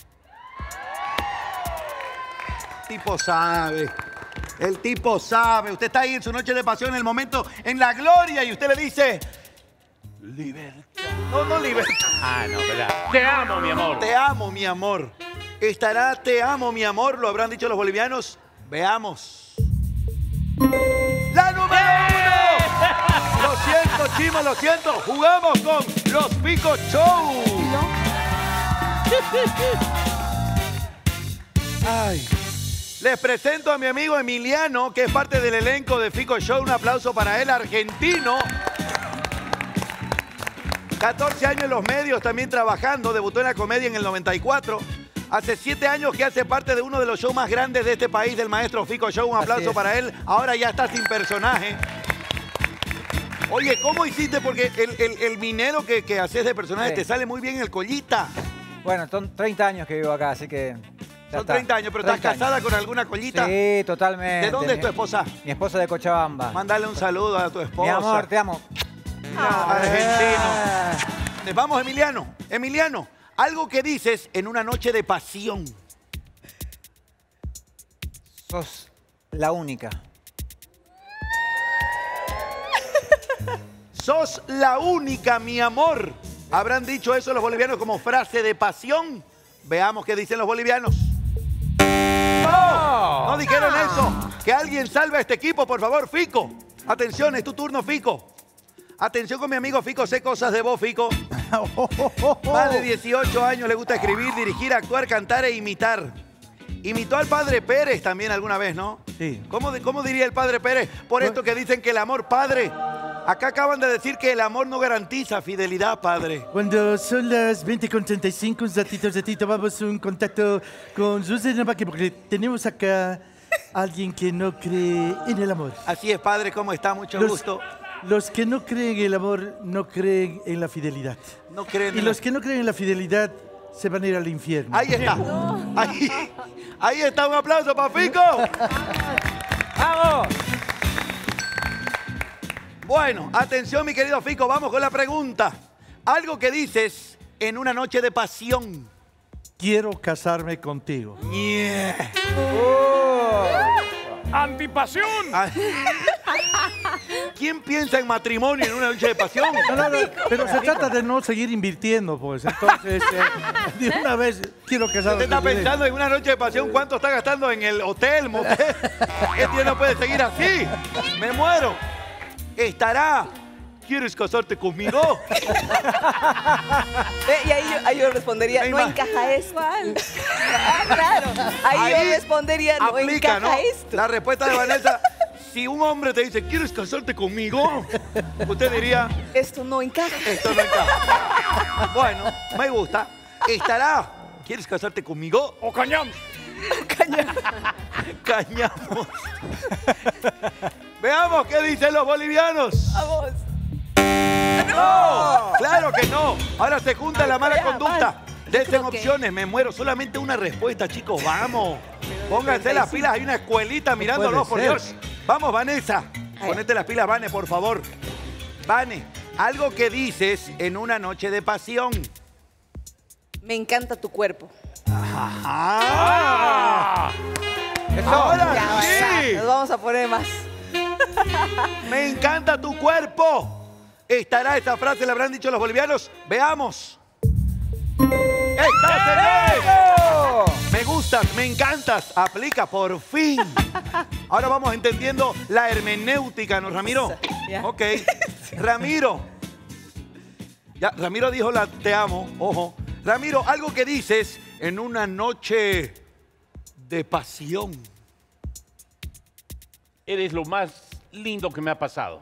El tipo sabe. El tipo sabe. Usted está ahí en su noche de pasión, en el momento, en la gloria, y usted le dice... Libertad. No, no libertad. Ah, no, ¿verdad? Te amo, mi amor. Te amo, mi amor. ¿Estará te amo, mi amor? ¿Lo habrán dicho los bolivianos? Veamos. ¡La número uno! Lo siento, Chimo, lo siento. Jugamos con los Fico Show. Ay. Les presento a mi amigo Emiliano, que es parte del elenco de Fico Show. Un aplauso para él, argentino. catorce años en los medios, también trabajando. Debutó en la comedia en el noventa y cuatro. Hace siete años que hace parte de uno de los shows más grandes de este país, del maestro Fico Show. Un aplauso para él. Ahora ya está sin personaje. Oye, ¿cómo hiciste? Porque el, el, el minero que, que haces de personaje Sí. te sale muy bien el collita. Bueno, son treinta años que vivo acá, así que... ya Son está. treinta años, pero ¿estás treinta casada años. con alguna collita? Sí, totalmente. ¿De dónde es tu esposa? Mi esposa de Cochabamba. Mándale un saludo a tu esposa. Mi amor, te amo. Argentino. Vamos, Emiliano. Emiliano, algo que dices en una noche de pasión. Sos la única. Sos la única, mi amor. ¿Habrán dicho eso los bolivianos como frase de pasión? Veamos qué dicen los bolivianos. ¡No! No dijeron eso. Que alguien salve a este equipo, por favor, Fico. Atención, es tu turno, Fico. Atención con mi amigo Fico, sé cosas de vos, Fico. Más de dieciocho años, le gusta escribir, dirigir, actuar, cantar e imitar. Imitó al padre Pérez también alguna vez, ¿no? Sí. ¿Cómo, cómo diría el padre Pérez? Por esto que dicen que el amor, padre. Acá acaban de decir que el amor no garantiza fidelidad, padre. Cuando son las veinte con treinta y cinco, un ratito, un ratito, vamos a un contacto con José Navaque, porque tenemos acá a alguien que no cree en el amor. Así es, padre, ¿cómo está? Mucho Los- gusto. Los que no creen en el amor no creen en la fidelidad. No creen Y en los la- que no creen en la fidelidad se van a ir al infierno. Ahí está. Ahí, ahí está, un aplauso para Fico. ¡Vamos! Bueno, atención, mi querido Fico, vamos con la pregunta. Algo que dices en una noche de pasión. Quiero casarme contigo. Yeah. ¡Antipasión! ¿Quién piensa en matrimonio en una noche de pasión? No, no, no, pero se trata de no seguir invirtiendo, pues. Entonces, eh, de una vez quiero casarme Usted está contigo. pensando en una noche de pasión, ¿cuánto está gastando en el hotel, motel? Este no puede seguir así. Me muero. Estará. ¿Quieres casarte conmigo? Ve, y ahí yo, ahí yo respondería, Me no ima- encaja esto. Ah, claro. Ahí, yo respondería, no aplica, encaja ¿no? esto. La respuesta de Vanessa, si un hombre te dice, ¿quieres casarte conmigo? Usted diría, esto no encaja. Esto no encaja. Bueno, me gusta. Estará. ¿Quieres casarte conmigo? ¡O cañamos! Cañamos. Veamos qué dicen los bolivianos. Vamos. ¡No! ¡Claro que no! Ahora se junta la mala ya, conducta. Desen creo que- opciones, me muero. Solamente una respuesta, chicos. Vamos. Pónganse las treinta y cinco. pilas. Hay una escuelita mirándolos, por ser. Dios. Vamos, Vanessa. Ponete las pilas, Vane, por favor. Vane, algo que dices en una noche de pasión. Me encanta tu cuerpo. ¡Ah! Ahora Ya, sí. Nos vamos a poner más. Me encanta tu cuerpo. ¿Estará esa frase? ¿La habrán dicho los bolivianos? Veamos. ¡Está, señores! Me gustas, me encantas. Aplica por fin. Ahora vamos entendiendo la hermenéutica, ¿no, Ramiro? Ya. Ok. Ramiro. Ya, Ramiro dijo la te amo. Ojo. Ramiro, algo que dices en una noche de pasión. Eres lo más lindo que me ha pasado.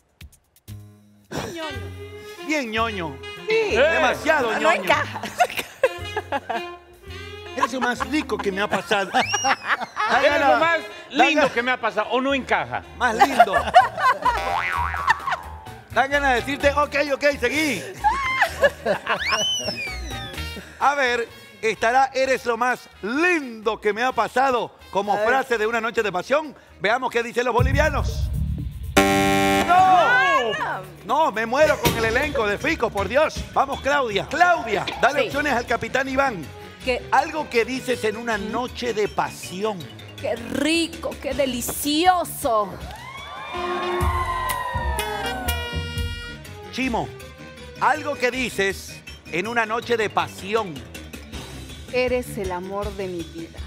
Bien ñoño. Sí. Demasiado No ñoño. encaja. Es lo más rico que me ha pasado. Da Eres gana- lo más da lindo gana- que me ha pasado. ¿O no encaja? Más lindo. Dan ganas de decirte, ok, ok, seguí. A ver, estará eres lo más lindo que me ha pasado como frase de una noche de pasión. Veamos qué dicen los bolivianos. ¡No! No, me muero con el elenco de Fico, por Dios. Vamos, Claudia. Claudia, dale Sí. opciones al capitán Iván. ¿Qué? Algo que dices en una noche de pasión. Qué rico, qué delicioso. Chimo, algo que dices en una noche de pasión. Eres el amor de mi vida.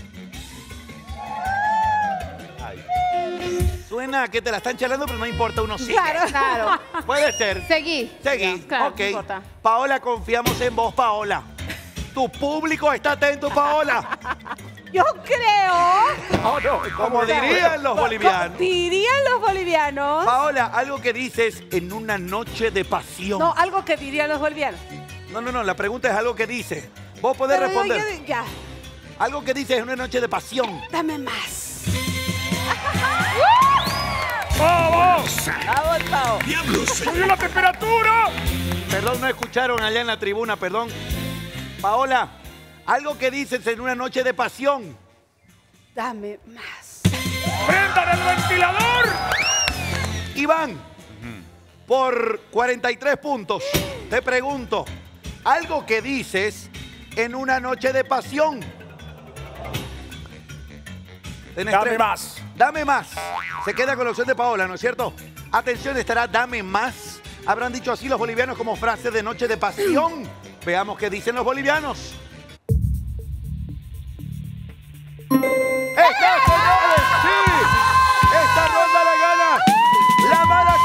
Suena a que te la están charlando, pero no importa, uno sigue. Claro, claro. Puede ser. Seguí. Seguí. Claro, ok. no importa. Paola, confiamos en vos, Paola. Tu público está atento, Paola. Yo creo. No, no, como dirían los bolivianos. Dirían los bolivianos. Paola, algo que dices en una noche de pasión. No, algo que dirían los bolivianos. No, no, no, la pregunta es algo que dices. Vos podés Pero yo- responder. yo- ya. Algo que dices en una noche de pasión. Dame más. ¡Vamos! ¡Vamos, Pao! ¡Subió la temperatura! Perdón, no escucharon allá en la tribuna, perdón. Paola, algo que dices en una noche de pasión. Dame más. ¡Prendan el ventilador! Iván, por cuarenta y tres puntos, te pregunto, algo que dices en una noche de pasión. Tenés Dame tres- más. Dame más. Se queda con la opción de Paola, ¿no es cierto? Atención, estará dame más. Habrán dicho así los bolivianos como frase de noche de pasión. Veamos qué dicen los bolivianos. ¡Está, señores! ¡Sí! ¡Esta ronda la gana la mala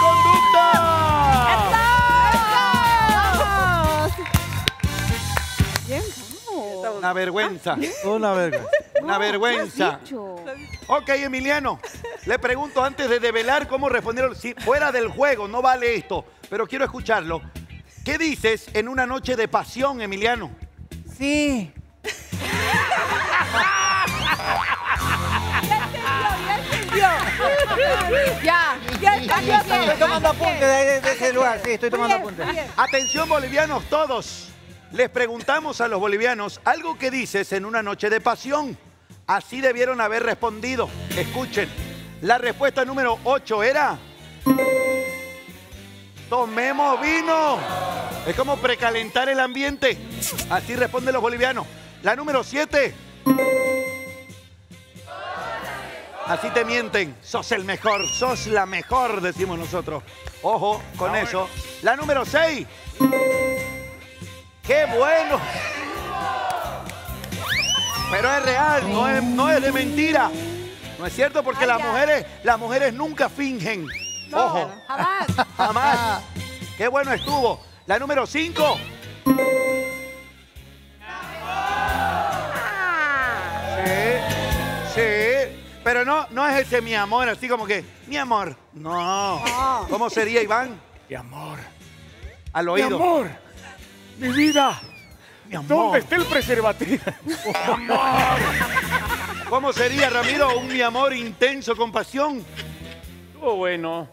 conducta! Bien, Una vergüenza. Una vergüenza. Una vergüenza. Ok, Emiliano, le pregunto antes de develar cómo respondieron. Si fuera del juego, no vale esto, pero quiero escucharlo. ¿Qué dices en una noche de pasión, Emiliano? Sí. Ya, ya entendió. Estoy tomando apuntes de, de- de ese lugar, sí, estoy tomando Bien, apuntes. bien. Atención, bolivianos, todos. Les preguntamos a los bolivianos algo que dices en una noche de pasión. Así debieron haber respondido. Escuchen. La respuesta número ocho era... Tomemos vino. Es como precalentar el ambiente. Así responden los bolivianos. La número siete. Así te mienten. Sos el mejor. Sos la mejor, decimos nosotros. Ojo con eso. La número seis. ¡Qué bueno! Pero es real, no es, no es de mentira. ¿No es cierto? Porque las mujeres, las mujeres nunca fingen. Ojo. Jamás. Jamás. Qué bueno estuvo. La número cinco. Sí, sí. Pero no, no es ese mi amor, así como que, mi amor. No. No. ¿Cómo sería, Iván? Mi amor. Al Mi oído. amor. Mi vida. Mi amor. ¿Dónde está el preservativo? Mi amor. ¿Cómo sería, Ramiro? Un mi amor intenso con pasión. Estuvo bueno.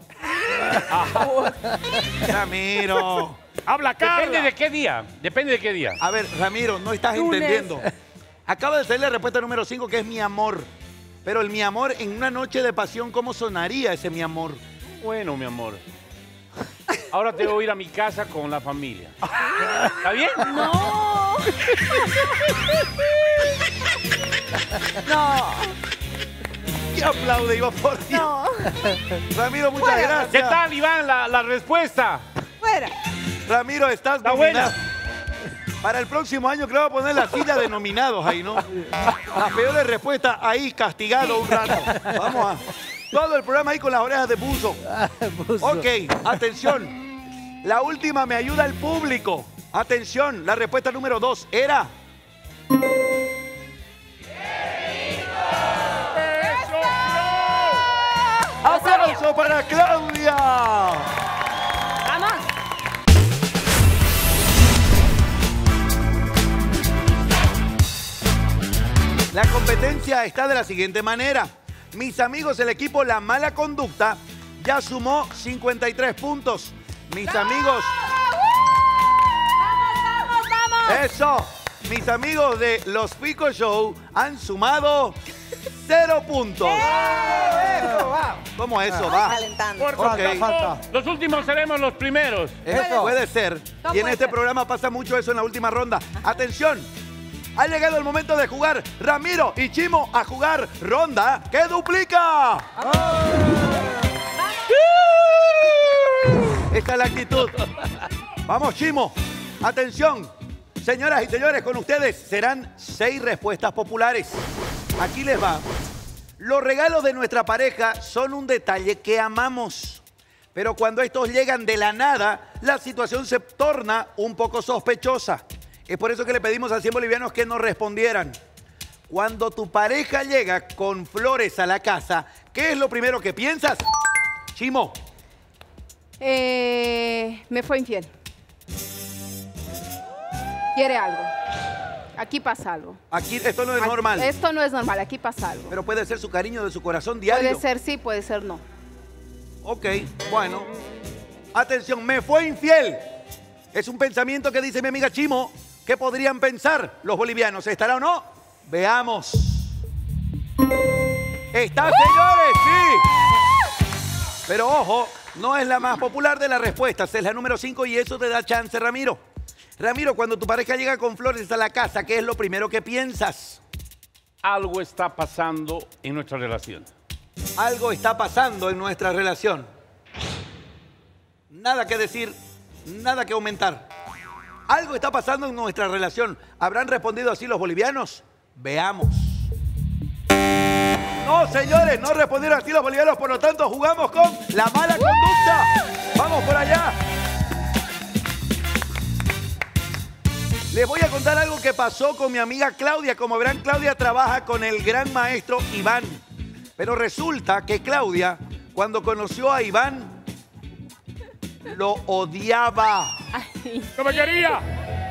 Ramiro. Habla, Carla. Depende de qué día. Depende de qué día. A ver, Ramiro, no estás Lunes. entendiendo. Acaba de salir la respuesta número cinco, que es mi amor. Pero el mi amor, en una noche de pasión, ¿cómo sonaría ese mi amor? Bueno, mi amor. Ahora te voy a ir a mi casa con la familia. ¿Está bien? No. No. Y aplaude, Iván, por Dios. No. Ramiro, muchas Fuera. gracias. ¿Qué tal, Iván, la, la respuesta? Fuera. Ramiro, estás Está nominado. buena. Para el próximo año creo que voy a poner la silla de nominados ahí, ¿no? Las peores respuestas ahí, castigado un rato. Vamos a... Todo el programa ahí con las orejas de buzo. Ok, atención. La última me ayuda el público. Atención, la respuesta número dos era... ¡Aplauso para Claudia! Vamos. La competencia está de la siguiente manera. Mis amigos del equipo La Mala Conducta ya sumó cincuenta y tres puntos. Mis amigos... Vamos, vamos. Eso. Mis amigos de Los Fico Show han sumado cero puntos. Eso va. ¿Cómo eso va? Calentando. Por Ok. favor, los últimos seremos los primeros. Eso puede ser. No Y en puede este ser. programa pasa mucho eso en la última ronda. Atención. Ha llegado el momento de jugar Ramiro y Chimo a jugar ronda que duplica. Esta es la actitud. Vamos, Chimo. Atención. Señoras y señores, con ustedes serán seis respuestas populares. Aquí les va. Los regalos de nuestra pareja son un detalle que amamos. Pero cuando estos llegan de la nada, la situación se torna un poco sospechosa. Es por eso que le pedimos a cien bolivianos que nos respondieran. Cuando tu pareja llega con flores a la casa, ¿qué es lo primero que piensas? Chimo. Eh, me fue infiel. Quiere algo. Aquí pasa algo. Aquí esto no es Aquí- normal. Esto no es normal, aquí pasa algo. Pero puede ser su cariño de su corazón diario. Puede ser sí, puede ser no. Ok, bueno. Atención, me fue infiel. Es un pensamiento que dice mi amiga Chimo. ¿Qué podrían pensar los bolivianos? ¿Estará o no? Veamos. Está, señores, sí. Pero ojo, no es la más popular de las respuestas. Es la número cinco y eso te da chance, Ramiro. Ramiro, cuando tu pareja llega con flores a la casa, ¿qué es lo primero que piensas? Algo está pasando en nuestra relación. Algo está pasando en nuestra relación. Nada que decir, nada que aumentar. Algo está pasando en nuestra relación. ¿Habrán respondido así los bolivianos? Veamos. No, señores, no respondieron así los bolivianos, por lo tanto jugamos con la mala conducta. Vamos por allá. Les voy a contar algo que pasó con mi amiga Claudia. Como verán, Claudia trabaja con el gran maestro Iván. Pero resulta que Claudia, cuando conoció a Iván, lo odiaba. ¡No me quería!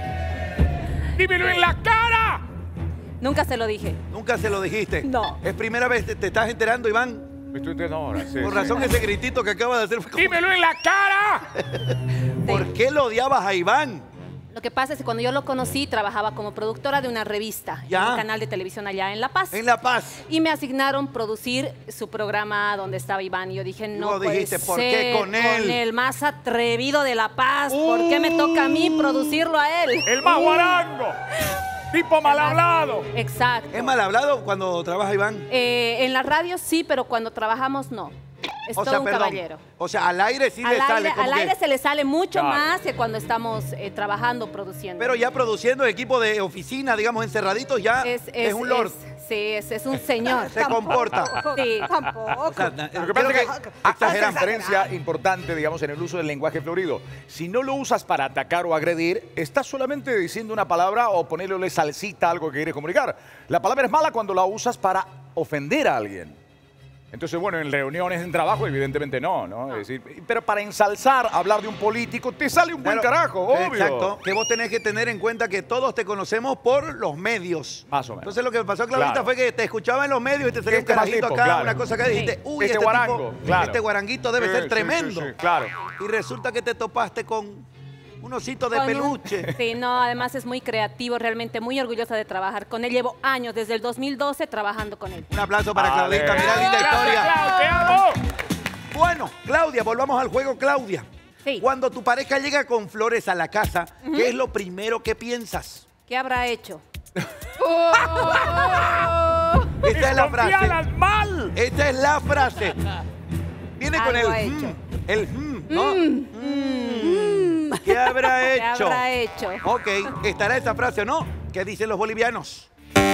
¡Dímelo en la cara! Nunca se lo dije. Nunca se lo dijiste. No. Es primera vez que te estás enterando, Iván. Me estoy enterando ahora, sí. Por sí. razón ese gritito que acaba de hacer fue como- ¡Dímelo en la cara! ¿Por qué lo odiabas a Iván? Lo que pasa es que cuando yo lo conocí, trabajaba como productora de una revista Ya. en un canal de televisión allá en La Paz. En La Paz. Y me asignaron producir su programa donde estaba Iván. Y yo dije, no Luego puede dijiste, ¿por qué ser, con él? Con el más atrevido de La Paz. ¿Por qué me toca a mí producirlo a él? ¡El más guarango! ¡Tipo mal hablado! Exacto. ¿Es mal hablado cuando trabaja Iván? Eh, en la radio sí, pero cuando trabajamos no. Es O todo sea, un perdón. caballero. O sea, al aire sí al le aire, sale como al que- aire se le sale mucho Claro. más que cuando estamos eh, trabajando, produciendo. Pero ya produciendo equipo de oficina, digamos, encerraditos, ya es, un lord. es- sí, es, es un señor. Se comporta. Sí. O sea, Lo que pasa es que hace exageramos. diferencia importante, digamos, en el uso del lenguaje florido. Si no lo usas para atacar o agredir, estás solamente diciendo una palabra o ponerle salsita a algo que quieres comunicar. La palabra es mala cuando la usas para ofender a alguien. Entonces, bueno, en reuniones, en trabajo, evidentemente no, ¿no? Es decir, pero para ensalzar, hablar de un político, te sale un buen Claro, carajo, obvio. Exacto, que vos tenés que tener en cuenta que todos te conocemos por los medios. Más o menos. Entonces lo que pasó, Claudita, Claro. fue que te escuchaba en los medios y te salía Este un carajito tipo, acá, claro. una cosa acá, y dijiste, uy, Este este, guarango, tipo, claro. este guaranguito debe Sí, ser sí, tremendo. sí, sí, claro. Y resulta que te topaste con un osito de Con un- peluche. Sí, no, además es muy creativo, realmente muy orgullosa de trabajar con él. Llevo años, desde el dos mil doce, trabajando con él. Un aplauso para Vale. Claudita, mirá linda ¡Gracias, historia. Clau, te amo! Bueno, Claudia, volvamos al juego, Claudia. Sí. Cuando tu pareja llega con flores a la casa, ¿qué es lo primero que piensas? ¿Qué habrá hecho? Esta es la frase. ¡Desconfíalas mal! Esta es la frase. Viene con el Algo ha mm, hecho. el mm, ¿no? Mm. ¿Qué habrá ¿Qué hecho? habrá hecho? Ok, ¿estará esa frase o no? ¿Qué dicen los bolivianos?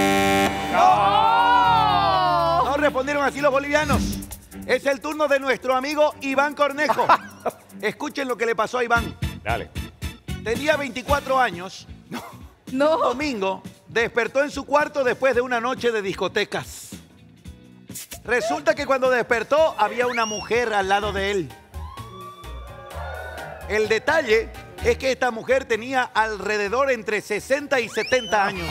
¡No! No respondieron así los bolivianos. Es el turno de nuestro amigo Iván Cornejo. Escuchen lo que le pasó a Iván. Dale. Tenía veinticuatro años. No. Un domingo despertó en su cuarto después de una noche de discotecas. Resulta que cuando despertó había una mujer al lado de él. El detalle es que esta mujer tenía alrededor entre sesenta y setenta años.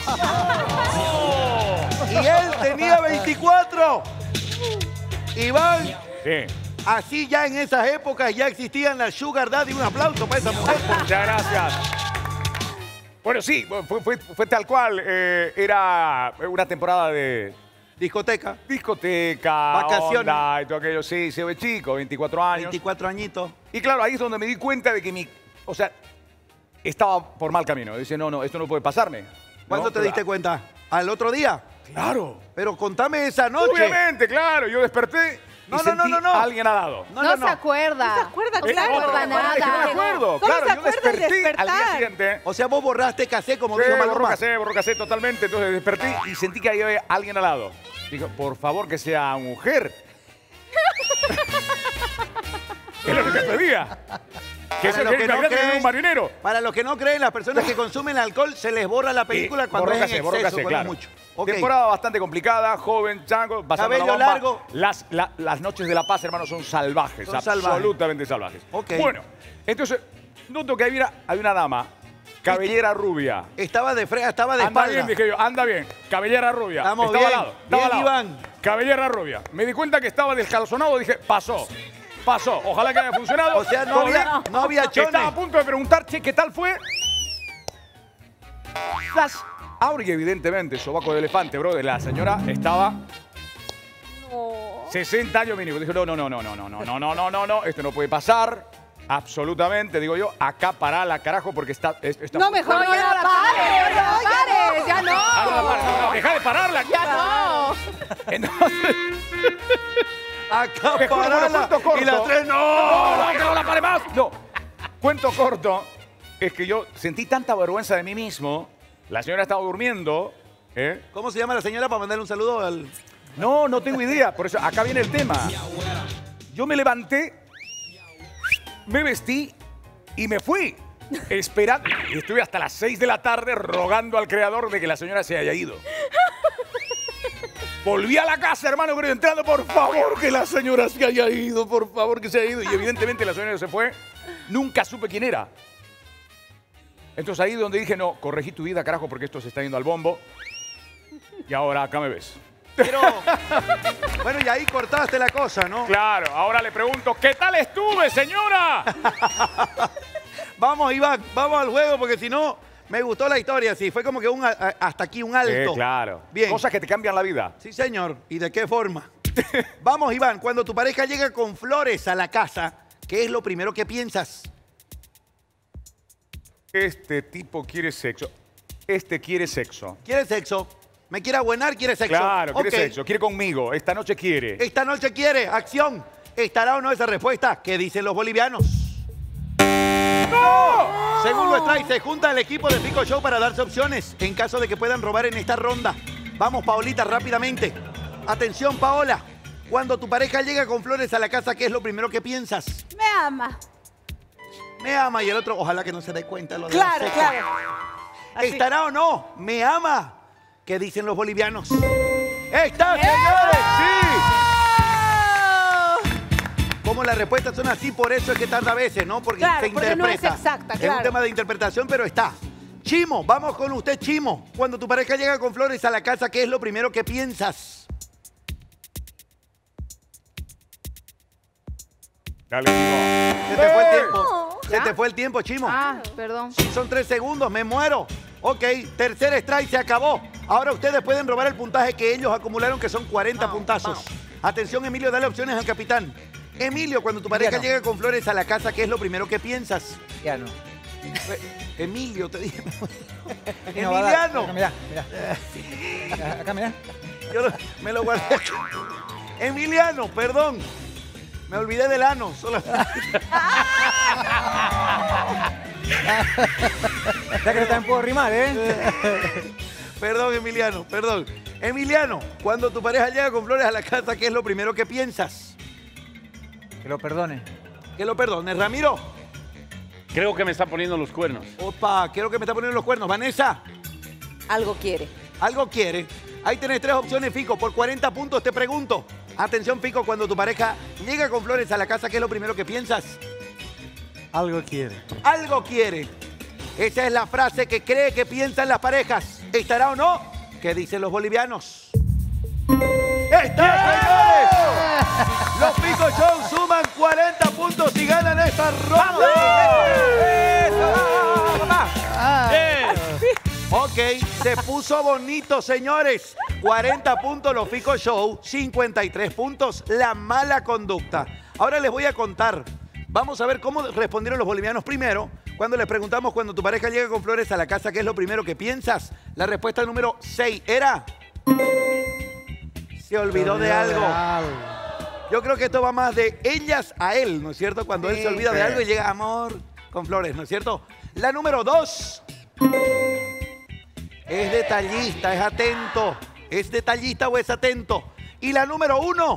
Y él tenía veinticuatro. Iván, Sí. así ya en esas épocas ya existían las Sugar Daddy. Un aplauso para esa mujer. Muchas gracias. Bueno, sí, fue, fue- fue tal cual. eh, era una temporada de, Discoteca. Discoteca, Vacaciones. onda y todo aquello. Sí, se ve chico, veinticuatro años. veinticuatro añitos. Y claro, ahí es donde me di cuenta de que mi... O sea, estaba por mal camino. Dice, no, no, esto no puede pasarme. ¿Cuándo ¿No? te Pero- diste cuenta? ¿Al otro día? Claro. Pero contame esa noche. Obviamente, claro. Yo desperté y No, no, sentí no, no, no. a alguien al lado. No, se acuerda. No se acuerda, Eh, claro. no, No se acuerda no, no, es que no me nada. acuerdo. ¿Cómo Claro, se yo acuerda de desperté al día despertar? siguiente. O sea, vos borraste casé, como Sí, dijo borró Maluma. casé, borró casé totalmente. Entonces desperté y sentí que había alguien al lado. Digo, por favor, que sea mujer. Es lo que pedía. Que Para se los que no imagínate creen- un marinero. Para los que no creen, las personas que consumen alcohol se les borra la película Sí, cuando borró es en casé, borró exceso, casé, cuando es claro. mucho. Ok. Temporada bastante complicada, joven, chango, pasando Cabello la bomba. largo. Las, la- las noches de La Paz, hermano, son salvajes. Son salvajes. Absolutamente salvajes. Ok. Bueno, entonces, noto que había, había una dama, cabellera rubia. Estaba de frega, estaba de Anda espalda. bien, dije yo, anda bien. Cabellera rubia. Estamos estaba bien. al lado. Estaba Bien, al lado. Iván. Cabellera rubia. Me di cuenta que estaba descalzonado, dije, pasó. Pasó. Ojalá que haya funcionado. O sea, no Todo había- bien. no había chones. Estaba a punto de preguntar, che, ¿qué tal fue? Flash. Ahora, y evidentemente, sobaco de elefante, bro. La señora estaba sesenta años mínimo. Dije, no, no, no, no, no, no, no, no, no, no, no, no. Esto no puede pasar. Absolutamente, digo yo, acá parala, carajo, porque está... es- está No, mejor no, ya la pares, no la pares, ya no. Ah, no, la pares, no, no, deja de pararla. Ya no. Entonces... Acá Te juro, bueno, parala. cuento corto. Y la tres, no. No, no, que no la pare más. No. Cuento corto. Es que yo sentí tanta vergüenza de mí mismo. La señora estaba durmiendo. ¿eh? ¿Cómo se llama la señora para mandarle un saludo al...? No, no tengo idea. Por eso, acá viene el tema. Yo me levanté, me vestí y me fui. Esperando. Y estuve hasta las seis de la tarde rogando al creador de que la señora se haya ido. Volví a la casa, hermano, pero entrando, por favor, que la señora se haya ido, por favor, que se haya ido. Y evidentemente la señora se fue. Nunca supe quién era. Entonces ahí es donde dije, no, corregí tu vida, carajo, porque esto se está yendo al bombo. Y ahora acá me ves. Pero, bueno, y ahí cortaste la cosa, ¿no? Claro, ahora le pregunto, ¿qué tal estuve, señora? Vamos, Iván, vamos al juego, porque si no, me gustó la historia. Sí, fue como que un, a- hasta aquí un alto. Eh, claro. Bien. Cosas que te cambian la vida. Sí, señor. ¿Y de qué forma? Vamos, Iván, cuando tu pareja llega con flores a la casa, ¿qué es lo primero que piensas? Este tipo quiere sexo. Este quiere sexo. ¿Quiere sexo? ¿Me quiere abuenar? ¿Quiere sexo? Claro, quiere Ok. sexo. Quiere conmigo. Esta noche quiere. Esta noche quiere. Acción. ¿Estará o no esa respuesta? ¿Qué dicen los bolivianos? ¡No! Según lo extrae, se junta el equipo de Pico Show para darse opciones en caso de que puedan robar en esta ronda. Vamos, Paolita, rápidamente. Atención, Paola. Cuando tu pareja llega con flores a la casa, ¿qué es lo primero que piensas? Me ama. Me ama. Y el otro, ojalá que no se dé cuenta lo de Claro, la seca. claro. Así. ¿Estará o no? Me ama. ¿Qué dicen los bolivianos? ¡Está, señores! ¡Sí! Como las respuestas son así, por eso es que tarda a veces, ¿no? Porque Claro, se porque interpreta. no es exacta, Es claro. un tema de interpretación, pero está. Chimo, vamos con usted, Chimo. Cuando tu pareja llega con flores a la casa, ¿qué es lo primero que piensas? Dale, Chimo. Se te fue el ¡Eh! tiempo. Se te fue el tiempo, Chimo. Ah, perdón. Sí, son tres segundos, me muero. Ok, tercer strike, se acabó. Ahora ustedes pueden robar el puntaje que ellos acumularon, que son cuarenta puntazos. Atención, Emilio, dale opciones al capitán. Emilio, cuando tu pareja Ya no. llega con flores a la casa, ¿qué es lo primero que piensas? Ya no. Emilio, te dije. No va a dar. Emiliano. Acá, Mira, mira. Acá, mira. Yo lo- me lo guardé. Emiliano, perdón. Me olvidé del ano. Solo... Ya que también puedo rimar, ¿eh? Perdón, Emiliano, perdón. Emiliano, cuando tu pareja llega con flores a la casa, ¿qué es lo primero que piensas? Que lo perdone. Que lo perdones, Ramiro. Creo que me está poniendo los cuernos. Opa, creo que me está poniendo los cuernos. Vanessa. Algo quiere. Algo quiere. Ahí tenés tres opciones, Fico. Por cuarenta puntos te pregunto. Atención, Fico, cuando tu pareja llega con flores a la casa, ¿qué es lo primero que piensas? Algo quiere. Algo quiere. Esa es la frase que cree que piensan las parejas. ¿Estará o no? ¿Qué dicen los bolivianos? ¡Está, señores! Los Pico Show suman cuarenta puntos y ganan esta ronda. Ok, se puso bonito, señores. cuarenta puntos los Fico Show, cincuenta y tres puntos la mala conducta. Ahora les voy a contar. Vamos a ver cómo respondieron los bolivianos primero. Cuando les preguntamos cuando tu pareja llega con flores a la casa, ¿qué es lo primero que piensas? La respuesta número seis era... Se olvidó de algo. Yo creo que esto va más de ellas a él, ¿no es cierto? Cuando Sí, él se olvida sí. de algo y llega amor con flores, ¿no es cierto? La número dos... Es detallista, es atento. ¿Es detallista o es atento? Y la número uno...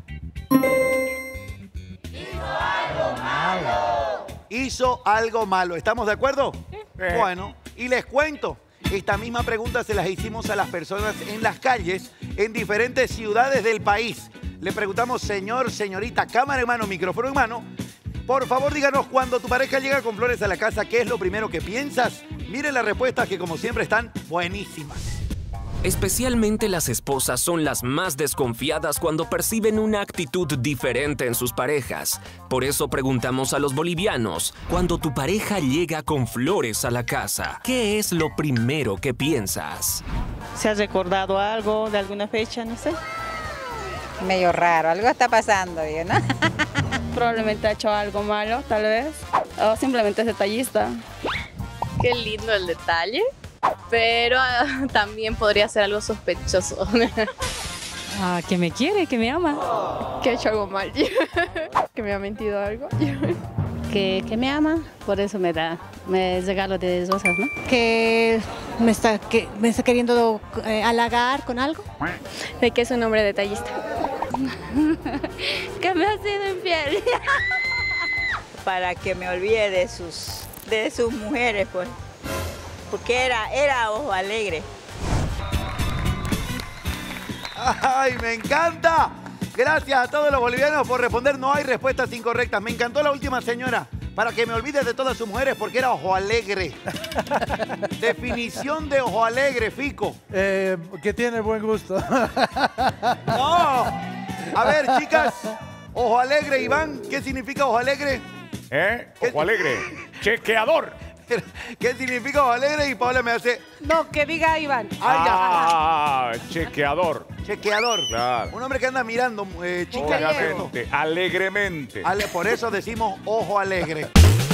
Hizo algo malo. ¿Estamos de acuerdo? Bueno, y les cuento. Esta misma pregunta se las hicimos a las personas en las calles, en diferentes ciudades del país. Le preguntamos, señor, señorita, cámara en mano, micrófono en mano. Por favor, díganos, cuando tu pareja llega con flores a la casa, ¿qué es lo primero que piensas? Miren las respuestas que, como siempre, están buenísimas. Especialmente las esposas son las más desconfiadas cuando perciben una actitud diferente en sus parejas. Por eso preguntamos a los bolivianos, cuando tu pareja llega con flores a la casa, ¿qué es lo primero que piensas? ¿Se ha recordado algo de alguna fecha? No sé. Medio raro, algo está pasando, ¿no? Probablemente ha hecho algo malo, tal vez. O simplemente es detallista. Qué lindo el detalle, pero uh, también podría ser algo sospechoso. Ah, que me quiere, que me ama. Que ha hecho algo mal. Que me ha mentido algo. Que, que me ama, por eso me da, me regalo de rosas, ¿no? Que me está, que me está queriendo eh, halagar con algo. De que es un hombre detallista. Que me ha sido infiel. Para que me olvide de sus, de sus mujeres, pues. Porque era, era ojo alegre. ¡Ay, me encanta! Gracias a todos los bolivianos por responder. No hay respuestas incorrectas. Me encantó la última señora. Para que me olvide de todas sus mujeres porque era ojo alegre. Definición de ojo alegre, Fico. Eh, que tiene buen gusto. ¡No! A ver, chicas. Ojo alegre, Iván. ¿Qué significa ojo alegre? ¿Eh? Ojo alegre. Chequeador. ¿Qué significa ojo alegre? Y Paola me hace... No, que diga Iván. Ah, chequeador. Chequeador. Claro. Un hombre que anda mirando, eh, chicas. Obviamente, alegremente. Ale, por eso decimos ojo alegre.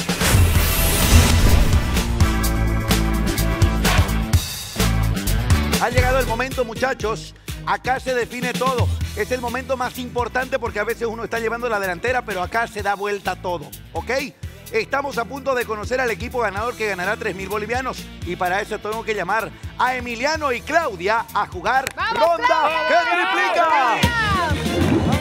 Ha llegado el momento, muchachos. Acá se define todo. Es el momento más importante porque a veces uno está llevando la delantera, pero acá se da vuelta todo, ¿ok? Estamos a punto de conocer al equipo ganador que ganará tres mil bolivianos. Y para eso tengo que llamar a Emiliano y Claudia a jugar Ronda que triplica.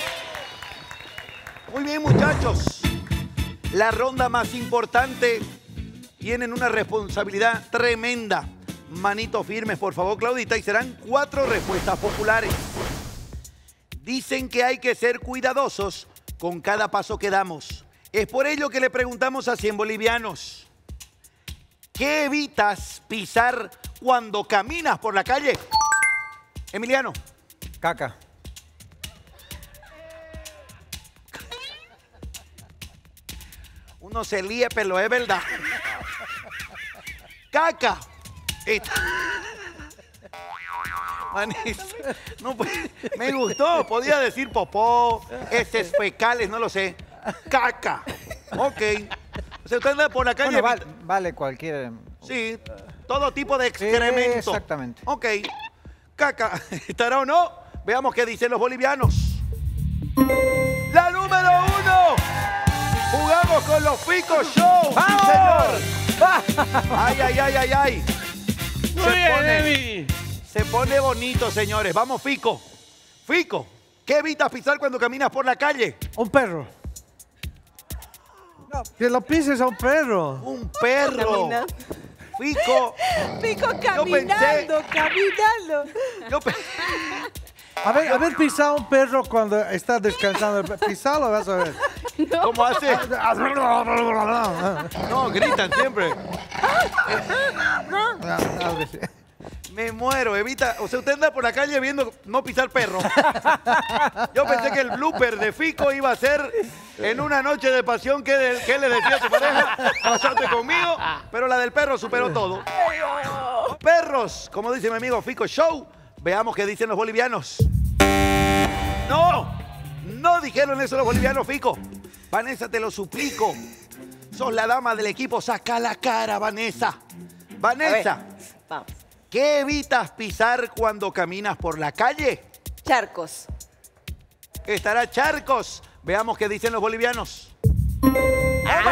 Muy bien, muchachos. La ronda más importante. Tienen una responsabilidad tremenda. Manitos firmes, por favor, Claudita. Y serán cuatro respuestas populares. Dicen que hay que ser cuidadosos con cada paso que damos. Es por ello que le preguntamos a cien bolivianos. ¿Qué evitas pisar cuando caminas por la calle? Emiliano. Caca. Uno se líe, pero es verdad. Caca. Esta. Manis, no, me gustó. Podía decir popó, heces fecales, no lo sé. Caca. Ok. O sea, usted anda por la calle. Bueno, vale, vale cualquier. Sí, todo tipo de excremento. Sí, exactamente. Ok. Caca. ¿Estará o no? Veamos qué dicen los bolivianos. La número uno. Jugamos con los Fico Show. ¡Vamos! Sí, señor. Ay, ay, ay, ay, ay. Muy Se bien, pone, Emi. se pone bonito, señores. Vamos, Fico. Fico, ¿qué evitas pisar cuando caminas por la calle? Un perro. No, que lo pises a un perro. Un perro. Camina. Fico. Fico Yo pensé- caminando, caminando. Yo pe- A ver, a ver, pisa un perro cuando está descansando. Pisalo, vas a ver. ¿Cómo hace? No, gritan siempre. Algo así. Me muero, evita. O sea, usted anda por la calle viendo no pisar perro. Yo pensé que el blooper de Fico iba a ser en una noche de pasión que, de- que le decía a su pareja, casate conmigo, pero la del perro superó todo. Perros, como dice mi amigo Fico Show, Veamos qué dicen los bolivianos. ¡No! No dijeron eso los bolivianos, Fico. Vanessa, te lo suplico. Sos la dama del equipo. Saca la cara, Vanessa. Vanessa, Vamos. ¿qué evitas pisar cuando caminas por la calle? Charcos. Estará charcos. Veamos qué dicen los bolivianos. ¡Bien,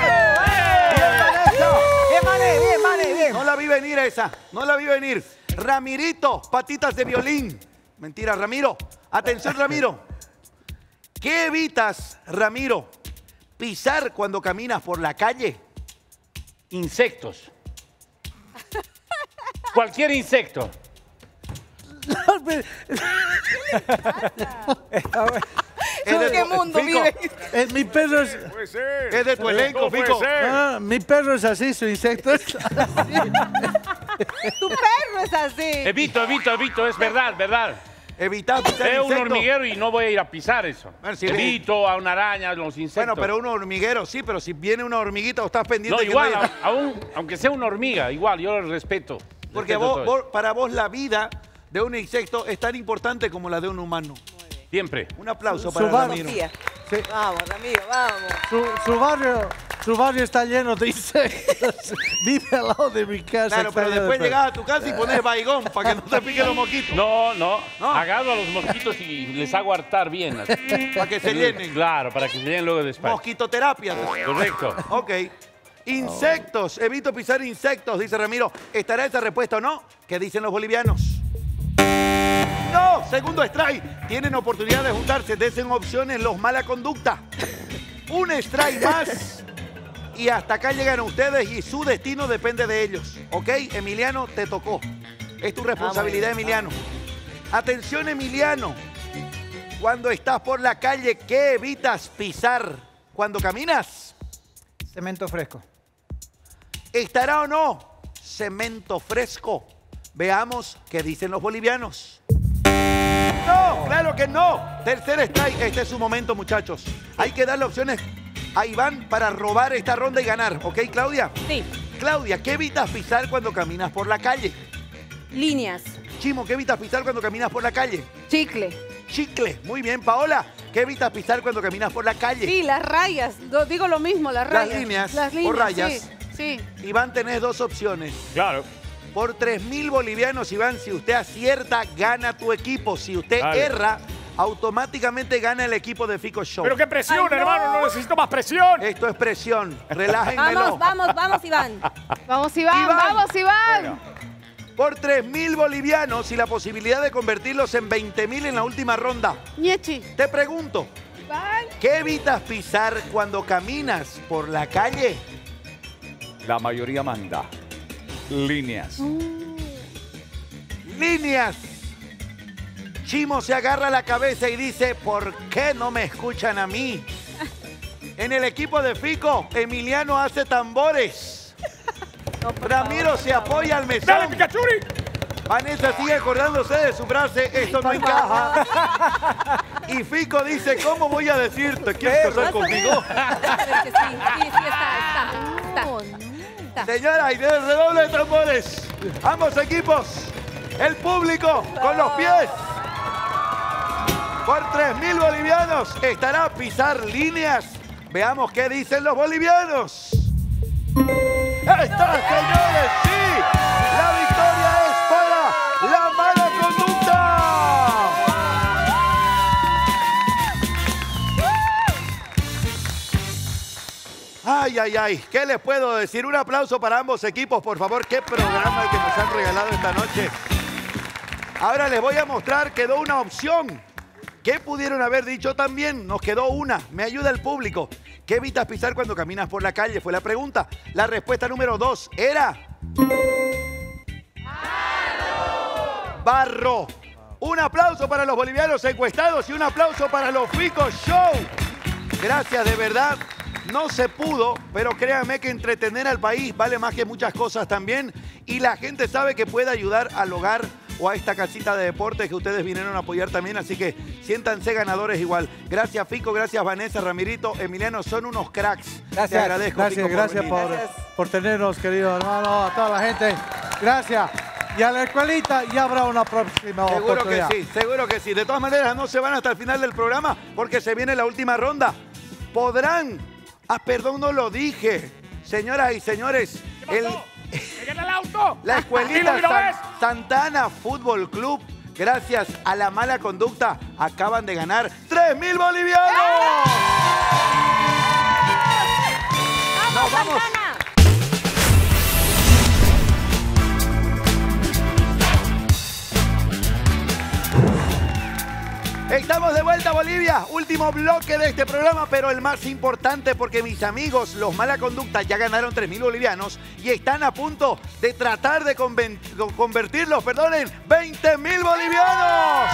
Mane! ¡Bien, Mane! ¡Bien! No la vi venir esa. No la vi venir. Ramirito, patitas de violín. Mentira, Ramiro. Atención, Ramiro. ¿Qué evitas, Ramiro, pisar cuando caminas por la calle? Insectos. Cualquier insecto. ¿En qué mundo vive? En mi perro es... Es de tu elenco, Fico. Ah, mi perro es así, su insecto es así. Tu perro es así. Evito, evito, evito, es verdad, verdad. Evitar pisar Veo un insectos. hormiguero y no voy a ir a pisar eso. Bueno, si evito a una araña, los insectos. Bueno, pero un hormiguero sí, pero si viene una hormiguita o estás pendiente... No, que igual, haya- a- aún, aunque sea una hormiga, igual, yo lo respeto. Porque Respeto vos, todo vos- para vos la vida de un insecto es tan importante como la de un humano. eso. Siempre. Un aplauso Su para barrio. Ramiro. Sofía. Sí. Vamos, Ramiro, vamos. Su, su barrio, su barrio está lleno de insectos. Vive al lado de mi casa. Claro, pero está lleno después de- llegás a tu casa y pones baigón para que no te piquen los mosquitos. No, no, agarro a los mosquitos y les hago hartar bien. así. Para que se llenen. Claro, para que se llenen luego después. Mosquitoterapia. Correcto. Ok. Insectos. Evito pisar insectos, dice Ramiro. ¿Estará esa respuesta o no? ¿Qué dicen los bolivianos? No, segundo strike. Tienen oportunidad de juntarse. Desen opciones los mala conducta. Un strike más. Y hasta acá llegan ustedes y su destino depende de ellos. ¿Ok? Emiliano, te tocó. Es tu responsabilidad, Emiliano. Atención, Emiliano. Cuando estás por la calle, ¿qué evitas pisar cuando caminas? Cemento fresco. ¿Estará o no cemento fresco? Veamos qué dicen los bolivianos. No, claro que no. Tercer strike. Este es su momento, muchachos. Hay que darle opciones a Iván para robar esta ronda y ganar. ¿Ok, Claudia? Sí. Claudia, ¿qué evitas pisar cuando caminas por la calle? Líneas. Chimo, ¿qué evitas pisar cuando caminas por la calle? Chicle. Chicle. Muy bien, Paola. ¿Qué evitas pisar cuando caminas por la calle? Sí, las rayas. Lo- digo lo mismo, las Las rayas. líneas Las o líneas, rayas. Sí, sí. Iván, tenés dos opciones. Claro. Por tres mil bolivianos, Iván, si usted acierta, gana tu equipo. Si usted Dale. erra, automáticamente gana el equipo de Fico Show. Pero qué presión, Ay, no. hermano, no necesito más presión. Esto es presión. Relájenmelo. Vamos, vamos, vamos, Iván. Vamos, Iván, Iván. vamos, Iván. Por tres mil bolivianos y la posibilidad de convertirlos en veinte mil en la última ronda. Ñechi. Te pregunto, Iván. ¿qué evitas pisar cuando caminas por la calle? La mayoría manda. Líneas. Líneas. Chimo se agarra la cabeza y dice, ¿por qué no me escuchan a mí? En el equipo de Fico, Emiliano hace tambores. Ramiro se apoya al mesón. ¡Dale, Picachuri! Vanessa sigue acordándose de su frase, esto no encaja. Y Fico dice, ¿cómo voy a decirte? ¿Quieres casar conmigo? Pero que sí, sí, sí, está, está, está. Señora, y de redoble de tambores. Ambos equipos. El público con los pies. Por tres mil bolivianos estará a pisar líneas. Veamos qué dicen los bolivianos. ¡Está, señores! ¡Sí! ¡La victoria es para la mala conducta! Ay, ay, ay. ¿Qué les puedo decir? Un aplauso para ambos equipos, por favor. ¡Qué programa el que nos han regalado esta noche! Ahora les voy a mostrar, quedó una opción. ¿Qué pudieron haber dicho también? Nos quedó una. Me ayuda el público. ¿Qué evitas pisar cuando caminas por la calle? Fue la pregunta. La respuesta número dos era... Barro. Barro. Un aplauso para los bolivianos encuestados y un aplauso para los Fico Show. Gracias, de verdad. No se pudo, pero créanme que entretener al país vale más que muchas cosas también. Y la gente sabe que puede ayudar al hogar o a esta casita de deportes que ustedes vinieron a apoyar también. Así que siéntanse ganadores igual. Gracias, Fico. Gracias, Vanessa, Ramirito, Emiliano. Son unos cracks. Gracias, Te agradezco, gracias, Fico, gracias por por, venir. por tenernos, querido hermano, a toda la gente. Gracias. Y a la escuelita ya habrá una próxima Seguro que oportunidad. sí, seguro que sí. De todas maneras, no se van hasta el final del programa porque se viene la última ronda. Podrán... Ah, perdón, no lo dije. Señoras y señores, el, ¡Llega el auto! la escuelita Dilo, San- dilo, Santana Fútbol Club, gracias a la mala conducta, acaban de ganar tres mil bolivianos. ¡Nos vamos! Estamos de vuelta, Bolivia. Último bloque de este programa, pero el más importante porque mis amigos, los mala conducta, ya ganaron tres mil bolivianos y están a punto de tratar de conven- convertirlos, perdón, en veinte mil bolivianos.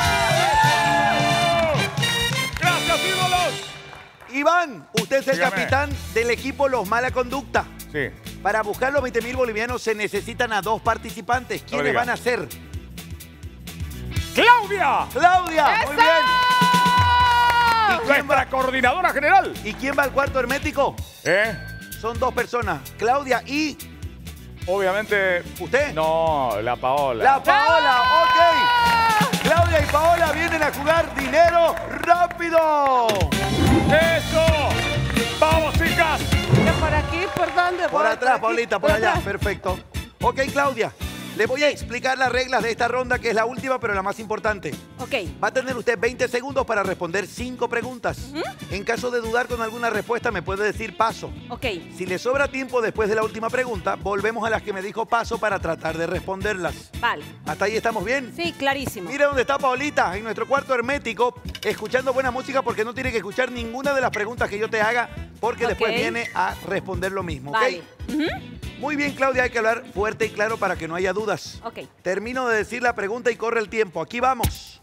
¡Gracias, ídolos! Iván, usted es el Dígame. capitán del equipo Los Mala Conducta. Sí. Para buscar los veinte mil bolivianos se necesitan a dos participantes. No ¿Quiénes diga. van a ser? ¡Claudia! ¡Claudia! Muy bien. ¿Y quién Nuestra coordinadora general. ¿Y quién va al cuarto hermético? ¿Eh? Son dos personas, Claudia y... Obviamente... ¿Usted? No, la Paola. La Paola, ok. Claudia y Paola vienen a jugar dinero rápido. ¡Eso! ¡Vamos, chicas! ¿Por aquí? ¿Por dónde? Por atrás, aquí, Paulita, por allá. Perfecto. Ok, Claudia. Le voy a explicar las reglas de esta ronda, que es la última, pero la más importante. Ok. Va a tener usted veinte segundos para responder cinco preguntas. En caso de dudar con alguna respuesta, me puede decir paso. Ok. Si le sobra tiempo después de la última pregunta, volvemos a las que me dijo paso para tratar de responderlas. Vale. ¿Hasta ahí estamos bien? Sí, clarísimo. Mira dónde está Paolita, en nuestro cuarto hermético, escuchando buena música porque no tiene que escuchar ninguna de las preguntas que yo te haga, porque Ok. después viene a responder lo mismo, ¿ok? Vale. Ujú. Muy bien, Claudia, hay que hablar fuerte y claro para que no haya dudas. Ok. Termino de decir la pregunta y corre el tiempo. Aquí vamos.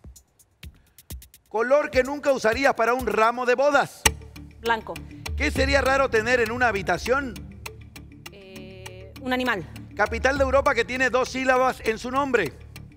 Color que nunca usarías para un ramo de bodas. Blanco. ¿Qué sería raro tener en una habitación? Eh, un animal. Capital de Europa que tiene dos sílabas en su nombre.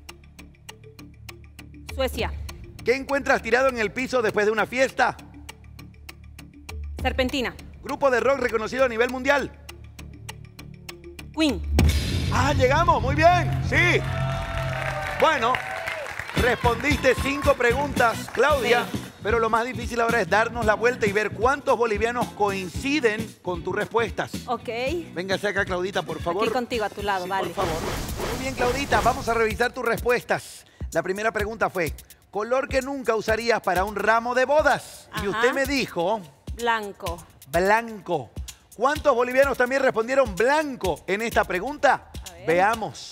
Suecia. ¿Qué encuentras tirado en el piso después de una fiesta? Serpentina. Grupo de rock reconocido a nivel mundial. Queen. Ah, llegamos, muy bien, sí. Bueno, respondiste cinco preguntas, Claudia, Sí. pero lo más difícil ahora es darnos la vuelta y ver cuántos bolivianos coinciden con tus respuestas. Ok. Véngase acá, Claudita, por favor. Aquí contigo, a tu lado, vale. Por favor. Muy bien, Claudita, vamos a revisar tus respuestas. La primera pregunta fue, color que nunca usarías para un ramo de bodas. Y Ajá. usted me dijo... Blanco. Blanco. ¿Cuántos bolivianos también respondieron blanco en esta pregunta? Veamos.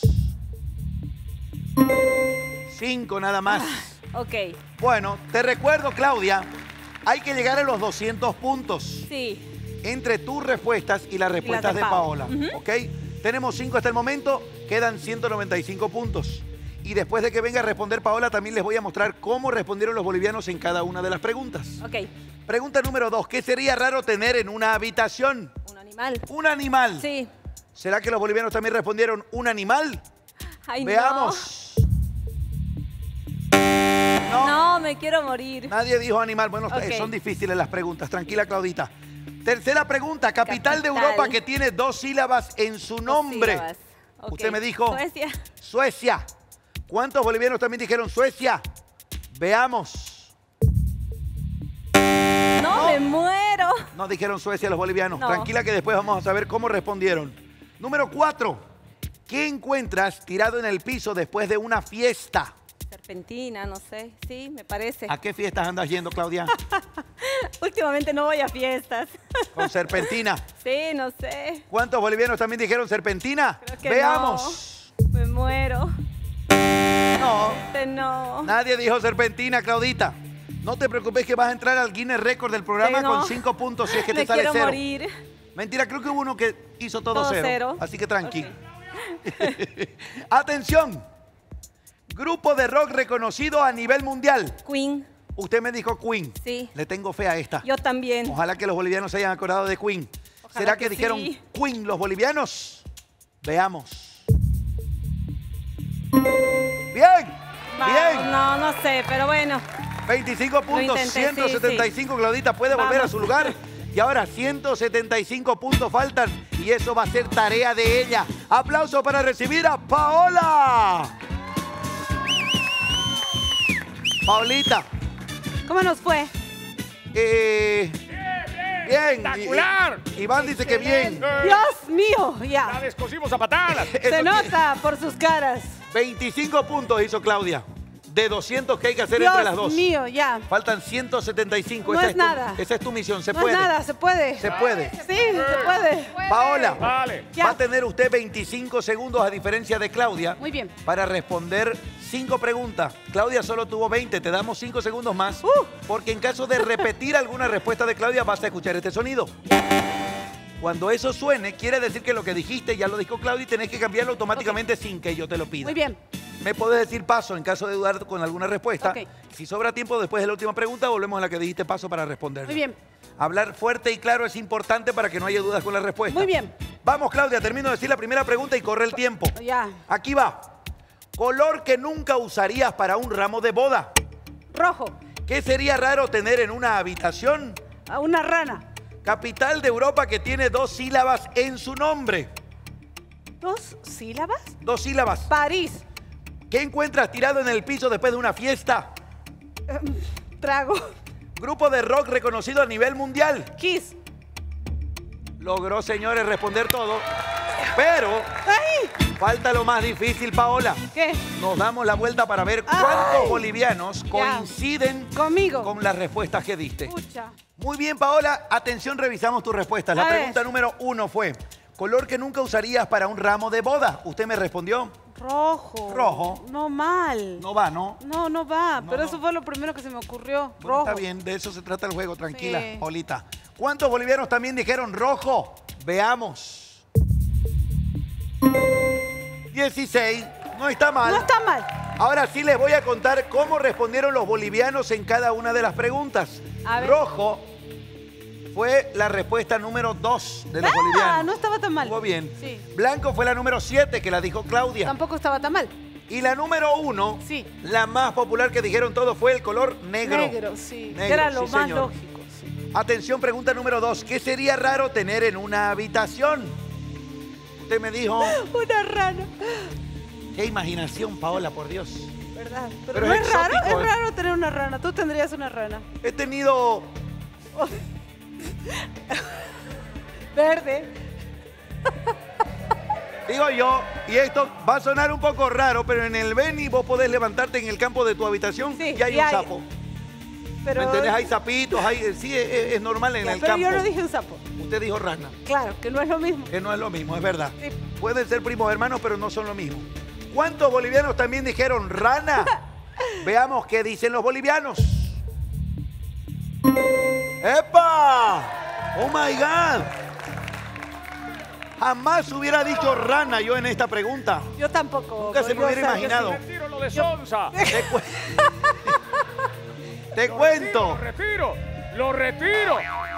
Cinco nada más. Ok. Bueno, te recuerdo, Claudia, hay que llegar a los doscientos puntos. Sí. Entre tus respuestas y las respuestas de de, Pao. Paola. Ujú. ¿Ok? Tenemos cinco hasta el momento, quedan ciento noventa y cinco puntos. Y después de que venga a responder Paola, también les voy a mostrar cómo respondieron los bolivianos en cada una de las preguntas. Ok. Pregunta número dos. ¿Qué sería raro tener en una habitación? Un animal. Un animal. Sí. ¿Será que los bolivianos también respondieron un animal? Ay, Veamos. No. No, me quiero morir. Nadie dijo animal. Bueno, Ok. eh, son difíciles las preguntas. Tranquila, Claudita. Tercera pregunta. Capital, de Capital. Europa que tiene dos sílabas en su nombre. sílabas. Ok. Usted me dijo... Suecia. Suecia. ¿Cuántos bolivianos también dijeron Suecia? Veamos. No, me muero. No dijeron Suecia los bolivianos. No. Tranquila que después vamos a saber cómo respondieron. Número cuatro. ¿Qué encuentras tirado en el piso después de una fiesta? Serpentina, no sé. Sí, me parece. ¿A qué fiestas andas yendo, Claudia? Últimamente no voy a fiestas. Con serpentina. Sí, no sé. ¿Cuántos bolivianos también dijeron serpentina? Creo que Veamos. no. Me muero. No. Este no. Nadie dijo serpentina, Claudita. No te preocupes que vas a entrar al Guinness Record del programa Sí, no. con cinco puntos si es que te Me sale quiero cero. morir. Mentira, creo que hubo uno que hizo todo, Todo cero, cero. Así que tranqui. Atención. Grupo de rock reconocido a nivel mundial. Queen. Usted me dijo Queen. Sí. Le tengo fe a esta. Yo también. Ojalá que los bolivianos se hayan acordado de Queen. Ojalá ¿Será que, que dijeron sí. Queen los bolivianos? Veamos. Bien. Va, Bien. No, no sé, pero bueno. veinticinco puntos, intenté, ciento setenta y cinco. sí, sí. Claudita puede volver Vamos. a su lugar. Y ahora ciento setenta y cinco puntos faltan. Y eso va a ser tarea de ella. Aplauso para recibir a Paola. Paolita. ¿Cómo nos fue? Eh, bien. ¡Espectacular! I- Iván dice que bien. Dios mío, ya. La descosimos a patadas. Se nota por sus caras. veinticinco puntos hizo Claudia. De doscientos que hay que hacer Dios entre las dos. mío, ya. Faltan ciento setenta y cinco. No esa es tu- nada. esa es tu misión. Se No puede. es nada, se puede. Se puede. Sí, se puede. Paola, Vale. Ya. va a tener usted veinticinco segundos a diferencia de Claudia Muy bien. para responder cinco preguntas. Claudia solo tuvo veinte, te damos cinco segundos más Uh. porque en caso de repetir alguna respuesta de Claudia vas a escuchar este sonido. Cuando eso suene, quiere decir que lo que dijiste ya lo dijo Claudia y tenés que cambiarlo automáticamente sin que yo te lo pida. Muy bien. Me podés decir paso en caso de dudar con alguna respuesta. Ok. Si sobra tiempo después de la última pregunta, volvemos a la que dijiste paso para responder. Muy bien. Hablar fuerte y claro es importante para que no haya dudas con la respuesta. Muy bien. Vamos, Claudia, termino de decir la primera pregunta y corre el tiempo. Ya. Aquí va. Color que nunca usarías para un ramo de boda. Rojo. ¿Qué sería raro tener en una habitación? A una rana. Capital de Europa que tiene dos sílabas en su nombre. ¿Dos sílabas? Dos sílabas. París. ¿Qué encuentras tirado en el piso después de una fiesta? Em, trago. Grupo de rock reconocido a nivel mundial. Kiss. Logró, señores, responder todo. Pero ¡Ay! falta lo más difícil, Paola. ¿Qué? Nos damos la vuelta para ver ¡Ay! cuántos bolivianos Ya. coinciden Conmigo. con las respuestas que diste. Pucha. Muy bien, Paola. Atención, revisamos tus respuestas. La A ver. pregunta número uno fue, color que nunca usarías para un ramo de boda. ¿Usted me respondió? Rojo. Rojo. No mal. No va, ¿no? No, no va. No, pero no. eso fue lo primero que se me ocurrió. Bueno, Rojo. está bien, de eso se trata el juego. Tranquila, Sí. Paulita. ¿Cuántos bolivianos también dijeron rojo? Veamos. dieciséis. No está mal. No está mal. Ahora sí les voy a contar cómo respondieron los bolivianos en cada una de las preguntas. A ver. Rojo fue la respuesta número dos de los Ah, bolivianos. no estaba tan mal. Estuvo bien. Sí. Blanco fue la número siete, que la dijo Claudia. Tampoco estaba tan mal. Y la número uno, Sí. la más popular que dijeron todos, fue el color negro. Negro, sí. Negro, que era lo sí, más señor. lógico. Sí. Atención, pregunta número dos. ¿Qué sería raro tener en una habitación? Usted me dijo... Una rana. Qué imaginación, Paola, por Dios. ¿Verdad? Pero, Pero no es es raro, exótico, es ¿eh? raro tener una rana. Tú tendrías una rana. He tenido... Verde. Digo yo, y esto va a sonar un poco raro, pero en el Beni vos podés levantarte en el campo de tu habitación Sí, y hay y un hay- sapo. Pero, ¿Me entendés? Hay sapitos, hay, sí, es, es normal en Ya, el pero campo. yo no dije un sapo. Usted dijo rana, Claro, que no es lo mismo. que no es lo mismo, es verdad. Sí. Pueden ser primos hermanos, pero no son lo mismo. ¿Cuántos bolivianos también dijeron rana? Veamos qué dicen los bolivianos. ¡Epa! ¡Oh, my God! Jamás hubiera dicho rana yo en esta pregunta. Yo tampoco. Nunca se me yo hubiera sé que imaginado. sí. Retiro lo de Sonsa. Te, cu- Te cuento. Lo retiro, lo retiro.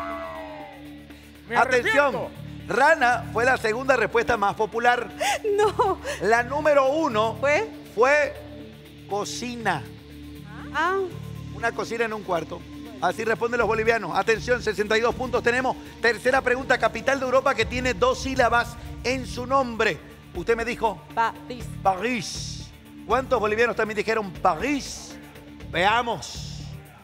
Me Atención. arrepiento. Rana fue la segunda respuesta más popular. No. La número uno ¿Fue? fue cocina. Ah, Una cocina en un cuarto. Así responden los bolivianos. Atención, sesenta y dos puntos tenemos. Tercera pregunta, capital de Europa que tiene dos sílabas en su nombre. Usted me dijo París. París. ¿Cuántos bolivianos también dijeron París? Veamos.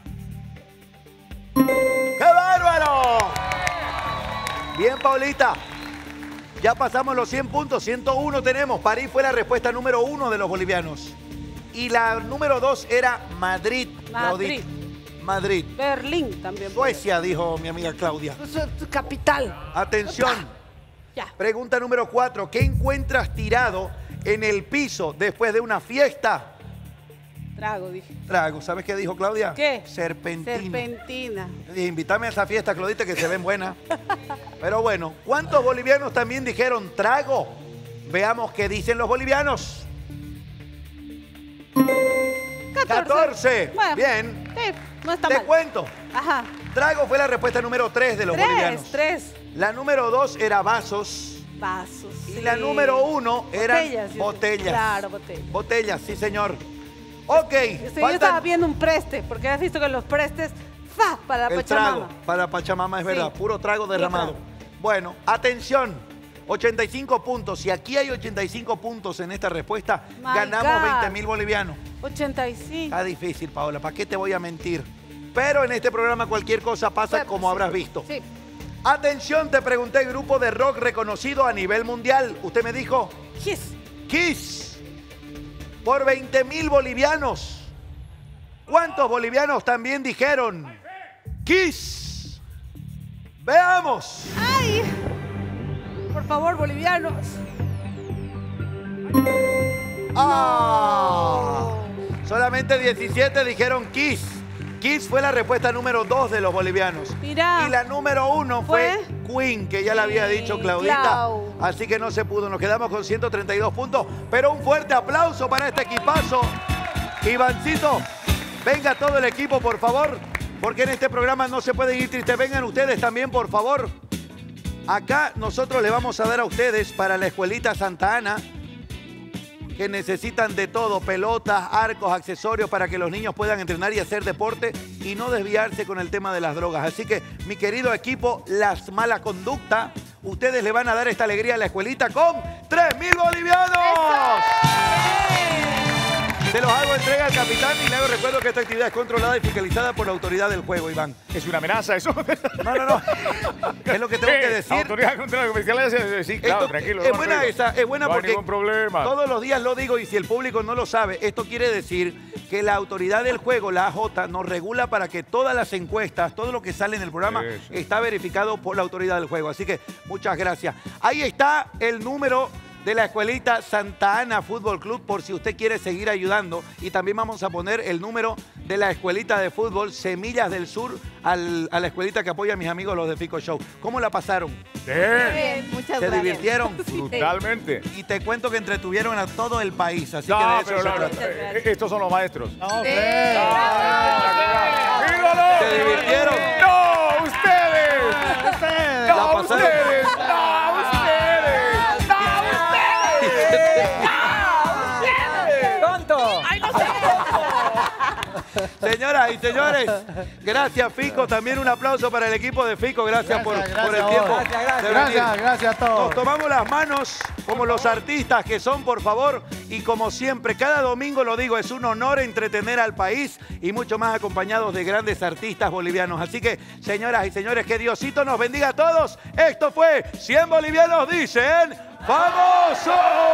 ¡Qué bárbaro! Bien, Paulita. Ya pasamos los cien puntos, ciento uno tenemos. París fue la respuesta número uno de los bolivianos. Y la número dos era Madrid. Madrid. Claudit. Madrid. Berlín también. Suecia, dijo mi amiga Claudia. Pues, eh, tu capital. Atención. Ya. Pregunta número cuatro. ¿Qué encuentras tirado en el piso después de una fiesta? Trago, dije. Trago. ¿Sabes qué dijo Claudia? ¿Qué? Serpentina. Serpentina. Le dije, invítame a esa fiesta, Claudita, que se ven buenas. Pero bueno, ¿cuántos bolivianos también dijeron trago? Veamos qué dicen los bolivianos. catorce. Bueno, Bien. Sí, no está Te mal. cuento. Ajá. Trago fue la respuesta número tres de los bolivianos. Tres, tres. La número dos era vasos. Vasos. Y sí. la número uno eran Botellas, yo- botellas. Claro, botellas. Botellas, sí, señor. Ok. Sí, yo faltan estaba viendo un preste, porque has visto que los prestes, ¡fa! Para la el Pachamama. trago. Para Pachamama, es Sí. verdad. Puro trago Puro derramado. trago. Bueno, atención. ochenta y cinco puntos. Si aquí hay ochenta y cinco puntos en esta respuesta, My ganamos God. veinte mil bolivianos. ochenta y cinco. Está difícil, Paola. ¿Para qué te voy a mentir? Pero en este programa cualquier cosa pasa, Bueno, como sí, habrás visto. Sí. Atención, te pregunté, grupo de rock reconocido a nivel mundial. Usted me dijo... Kiss. Kiss. Por veinte mil bolivianos. ¿Cuántos bolivianos también dijeron Kiss? Veamos. ¡Ay! Por favor, bolivianos. ¡Ah! Solamente diecisiete dijeron Kiss. Kiss fue la respuesta número dos de los bolivianos. Mira. Y la número uno fue, fue Queen, que ya le había dicho Claudita. Clau. Así que no se pudo. Nos quedamos con ciento treinta y dos puntos. Pero un fuerte aplauso para este equipazo. Ivancito, venga todo el equipo, por favor. Porque en este programa no se pueden ir tristes. Vengan ustedes también, por favor. Acá nosotros le vamos a dar a ustedes para la escuelita Santa Ana, que necesitan de todo, pelotas, arcos, accesorios para que los niños puedan entrenar y hacer deporte y no desviarse con el tema de las drogas. Así que, mi querido equipo, Las Mala Conducta, ustedes le van a dar esta alegría a la escuelita con tres mil bolivianos. Se los hago entrega al capitán y le hago recuerdo que esta actividad es controlada y fiscalizada por la autoridad del juego, Iván. ¿Es una amenaza eso? No, no, no. Es lo que tengo que decir. Autoridad contra la fiscalía. Sí, claro, Esto, tranquilo. Es no, buena tranquilo. esa, es buena no porque hay ningún problema. todos los días lo digo y si el público no lo sabe, esto quiere decir que la autoridad del juego, la A J, nos regula para que todas las encuestas, todo lo que sale en el programa Sí, sí. está verificado por la autoridad del juego. Así que muchas gracias. Ahí está el número de la escuelita Santa Ana Fútbol Club por si usted quiere seguir ayudando. Y también vamos a poner el número de la escuelita de fútbol Semillas del Sur al- a la escuelita que apoya a mis amigos los de Fico Show. ¿Cómo la pasaron? Bien, muchas ¿Se gracias. divirtieron? Brutalmente. Y te cuento que entretuvieron a todo el país, así No, que de eso pero se no, no, trata. eh, estos son los maestros. No, ¡Ídolo! ¿Se divirtieron? ¡No, ustedes! ¡Ustedes! ¡No, ¿La pasaron? ustedes! ¡No, ustedes! ¡No, ustedes! ¡Tonto! ¡Ay, no sé! Señoras y señores, gracias Fico. También un aplauso para el equipo de Fico. Gracias, Gracias, por, gracias por el a tiempo. vos. Gracias, gracias. de venir. Gracias, gracias a todos. Nos tomamos las manos como los artistas que son, por favor. Y como siempre, cada domingo lo digo, es un honor entretener al país y mucho más acompañados de grandes artistas bolivianos. Así que, señoras y señores, que Diosito nos bendiga a todos. Esto fue cien bolivianos dicen famosos.